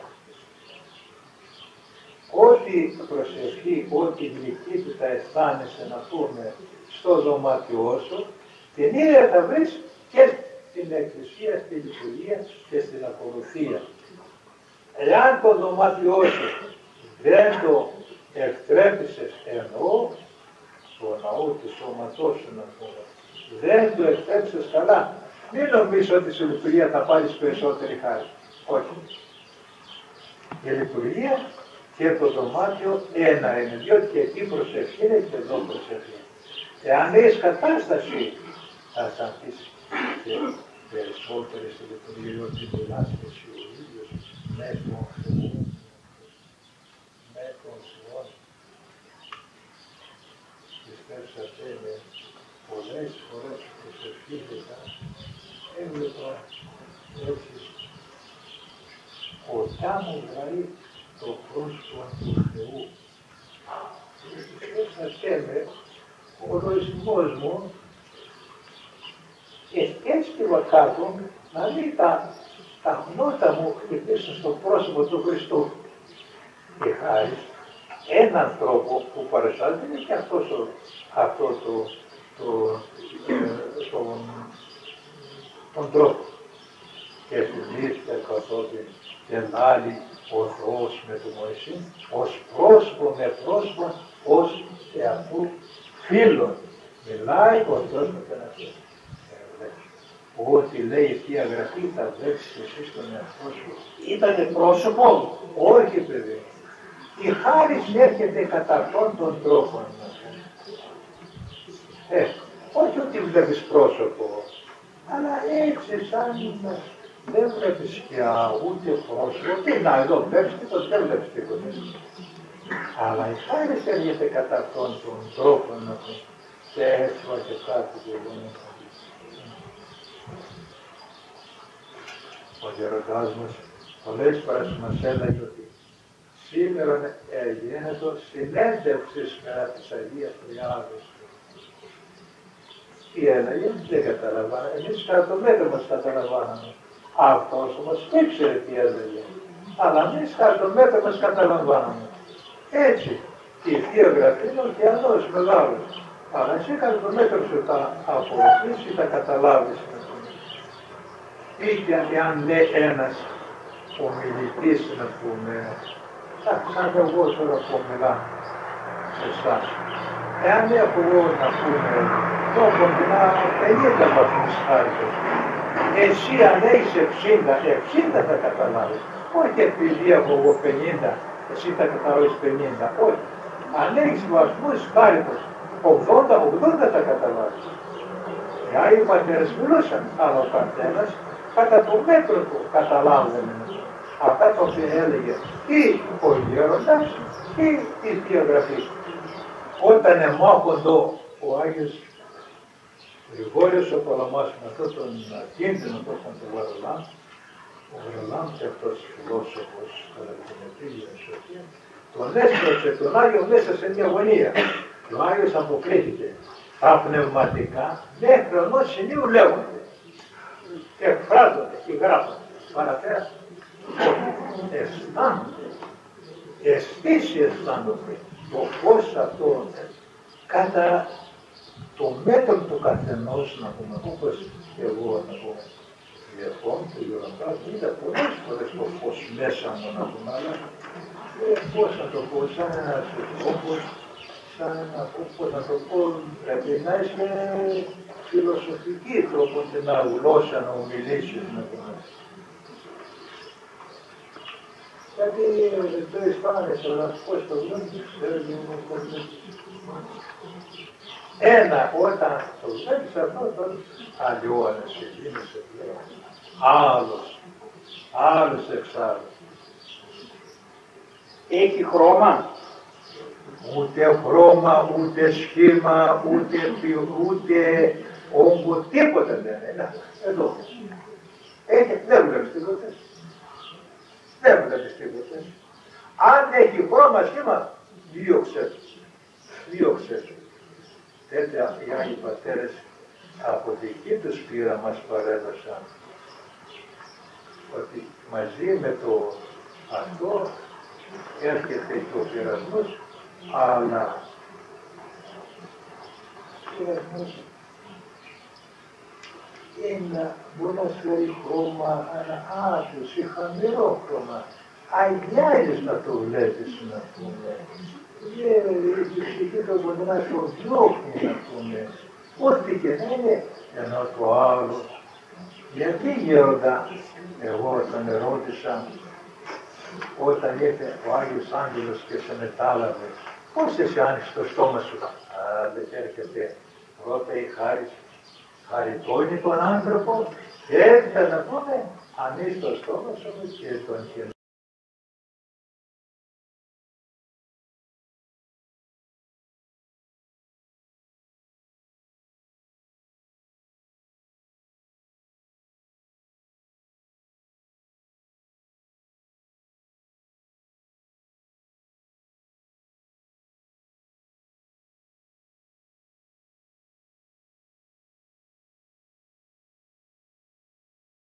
Ό,τι προσευχή, ό,τι γλυκύτητα αισθάνεσαι να πούμε στο δωμάτιό σου, την ίδια θα βρεις και στην εκκλησία, στη λειτουργία και στην ακολουθία. Εάν το δωμάτιό σου δεν το εκτρέπησες, εννοώ το ναό του σώματός σου να πούμε, δεν το εκτρέψεις καλά, μην νομίζεις ότι στη λειτουργία θα πάρεις περισσότερη χάρη. Όχι. Η λειτουργία και το δωμάτιο ένα είναι, διότι και εκεί προσευχή είναι και εδώ προσευχή. Εάν έχεις κατάσταση, θα αισθανθείς και περισσότερη στη λειτουργία, διότι μιλάς και εσύ ο ίδιος με τον Θεό, με τον Θεό. Πιστέψατε με πολλές φορές που προσευχήθηκα, έβλεπα έτσι φωτιά μου βγάλει το πρόσωπο του Θεού. Πιστέψατε με, ο ροϊσμός μου έσκυβα κάτω να δει τα, τα χνότα μου χτυπήσουν στο πρόσωπο του Χριστού. Και χάρη έναν τρόπο που παρουσιάζει είναι και αυτός ο, αυτό το, το, ε, τον, τον τρόπο. Και θυμήθηκε καθότι και λάλη ο Θεός με τον Μωυσή ως πρόσωπο με πρόσωπο, ως και αυτού φίλων. Μιλάει ο Θεός με τον Θεό. Ό,τι λέει η Θεία Γραφή θα βλέψεις εσύ στον εαυτό σου. Ήτανε πρόσωπο, όχι παιδί. Η χάρις έρχεται κατά αυτόν τον τρόπο. Ε, όχι ότι βλέπεις πρόσωπο, αλλά έτσι σαν δεν βλέπεις σκιά, ούτε πρόσωπο. Τι να, εδώ βλέπεις τίποτα, δεν βλέπεις τίποτα. Αλλά η χάρις έρχεται κατά αυτόν τον τρόπο και έτσι και κάτι και εγώ. Ο γεροντάς μας πολλές φορές μας έλεγε ότι σήμερα γίνεται συνέντευξη πέρα της Αγίας Τριάδος. Τι έλεγε, δεν καταλαβαίναμε. Εμείς κατά το μέτρο μας καταλαβαίναμε. Αυτός όμως ήξερε τι έλεγε. Αλλά εμείς κατά το μέτρο μας καταλαβαίναμε. Έτσι, η Θεία Γραφή είναι ο ωκεανός μεγάλος. Αλλά εσύ κατά το μέτρο σου τα απορροφείς ή τα καταλάβεις. Ή και αν λέει ένας ομιλητής, να πούμε, σαν εγώ τώρα που μιλάω σε εσάς. Εάν έχω εγώ να πούμε, το κοντινά πενήντα βαθμούς χάριτος. Εσύ αν έχεις εξήντα, εξήντα θα καταλάβεις. Όχι επειδή έχω εγώ πενήντα, εσύ θα καταλάβεις πενήντα. Όχι. Αν έχεις βαθμούς χάριτος, ογδόντα, ογδόντα θα καταλάβεις. Οι Άγιοι Πατέρες μιλούσαν, αλλά ο καθένας κατά το μέτρο του καταλάβαινε. αυτά τα οποία έλεγε ή ο γέροντας ή η Θεία Γραφή. Όταν εμάχοντο ο Άγιος Γρηγόριος ο Παλαμάς με αυτόν τον κίνδυνο που ήταν το Βαρολάμ, ο Βαρολάμ και αυτός φιλόσοφος κατά την επίγεια σοφία, τον έστρωσε τον Άγιο μέσα σε μια γωνία. Και ο Άγιος αποκρίθηκε. Τα πνευματικά μέχρι ενός σημείου λέγονται, εκφράζονται και γράφονται. Παραπέρα, ότι αισθάνονται, αισθήσει αισθάνονται το φως αυτό κατά το μέτρο του καθενός, να πούμε, όπως και εγώ να πω, διαχών του Γεωργάς, είδα πολλές φορές το φως μέσα μου, να πούμε, αλλά πώς να το πω, σαν ένας όπως, σαν ένα, πώς να το πω, πρέπει να είσαι φιλοσοφική τρόπο την γλώσσα να ομιλήσεις, να πούμε. Γιατί το αισθάνεσαι, αλλά πώς το βλέπεις, ξέρει μου πώς είναι. Ένα, όταν το βλέπεις αυτό, τον αλλιώνεσαι, γίνεσαι πλέον. Άλλος, άλλος εξάλλου. Έχει χρώμα. Ούτε χρώμα, ούτε σχήμα, ούτε, ούτε όγκο, τίποτα δεν είναι. Εδώ. Έχει, δεν βλέπεις τίποτα. Δεν βλέπεις τίποτα. Αν έχει χρώμα, σχήμα, διώξε. Διώξε. Τέτοια οι Άγιοι Πατέρες από δική τους πείρα μας παρέδωσαν ότι μαζί με το αυτό έρχεται και ο πειρασμός, αλλά πειρασμός είναι, μπορεί να φέρει χρώμα, αλλά άτος ή χαμηλό χρώμα. Αγιάζεις να το βλέπεις, να πούμε. Η ψυχή του μπορεί να το διώχνει, να πούμε. Ό,τι και να είναι, ενώ το άλλο. Γιατί γέροντα, εγώ όταν ερώτησα, όταν ήρθε ο Άγιος Άγγελος και σε μετάλαβε, πώς εσύ άνοιξε το στόμα σου? Α, δεν έρχεται πρώτα η χάρη, χαριτώνει τον άνθρωπο και έρχεται να πούμε, ανοίξει το στόμα σου και τον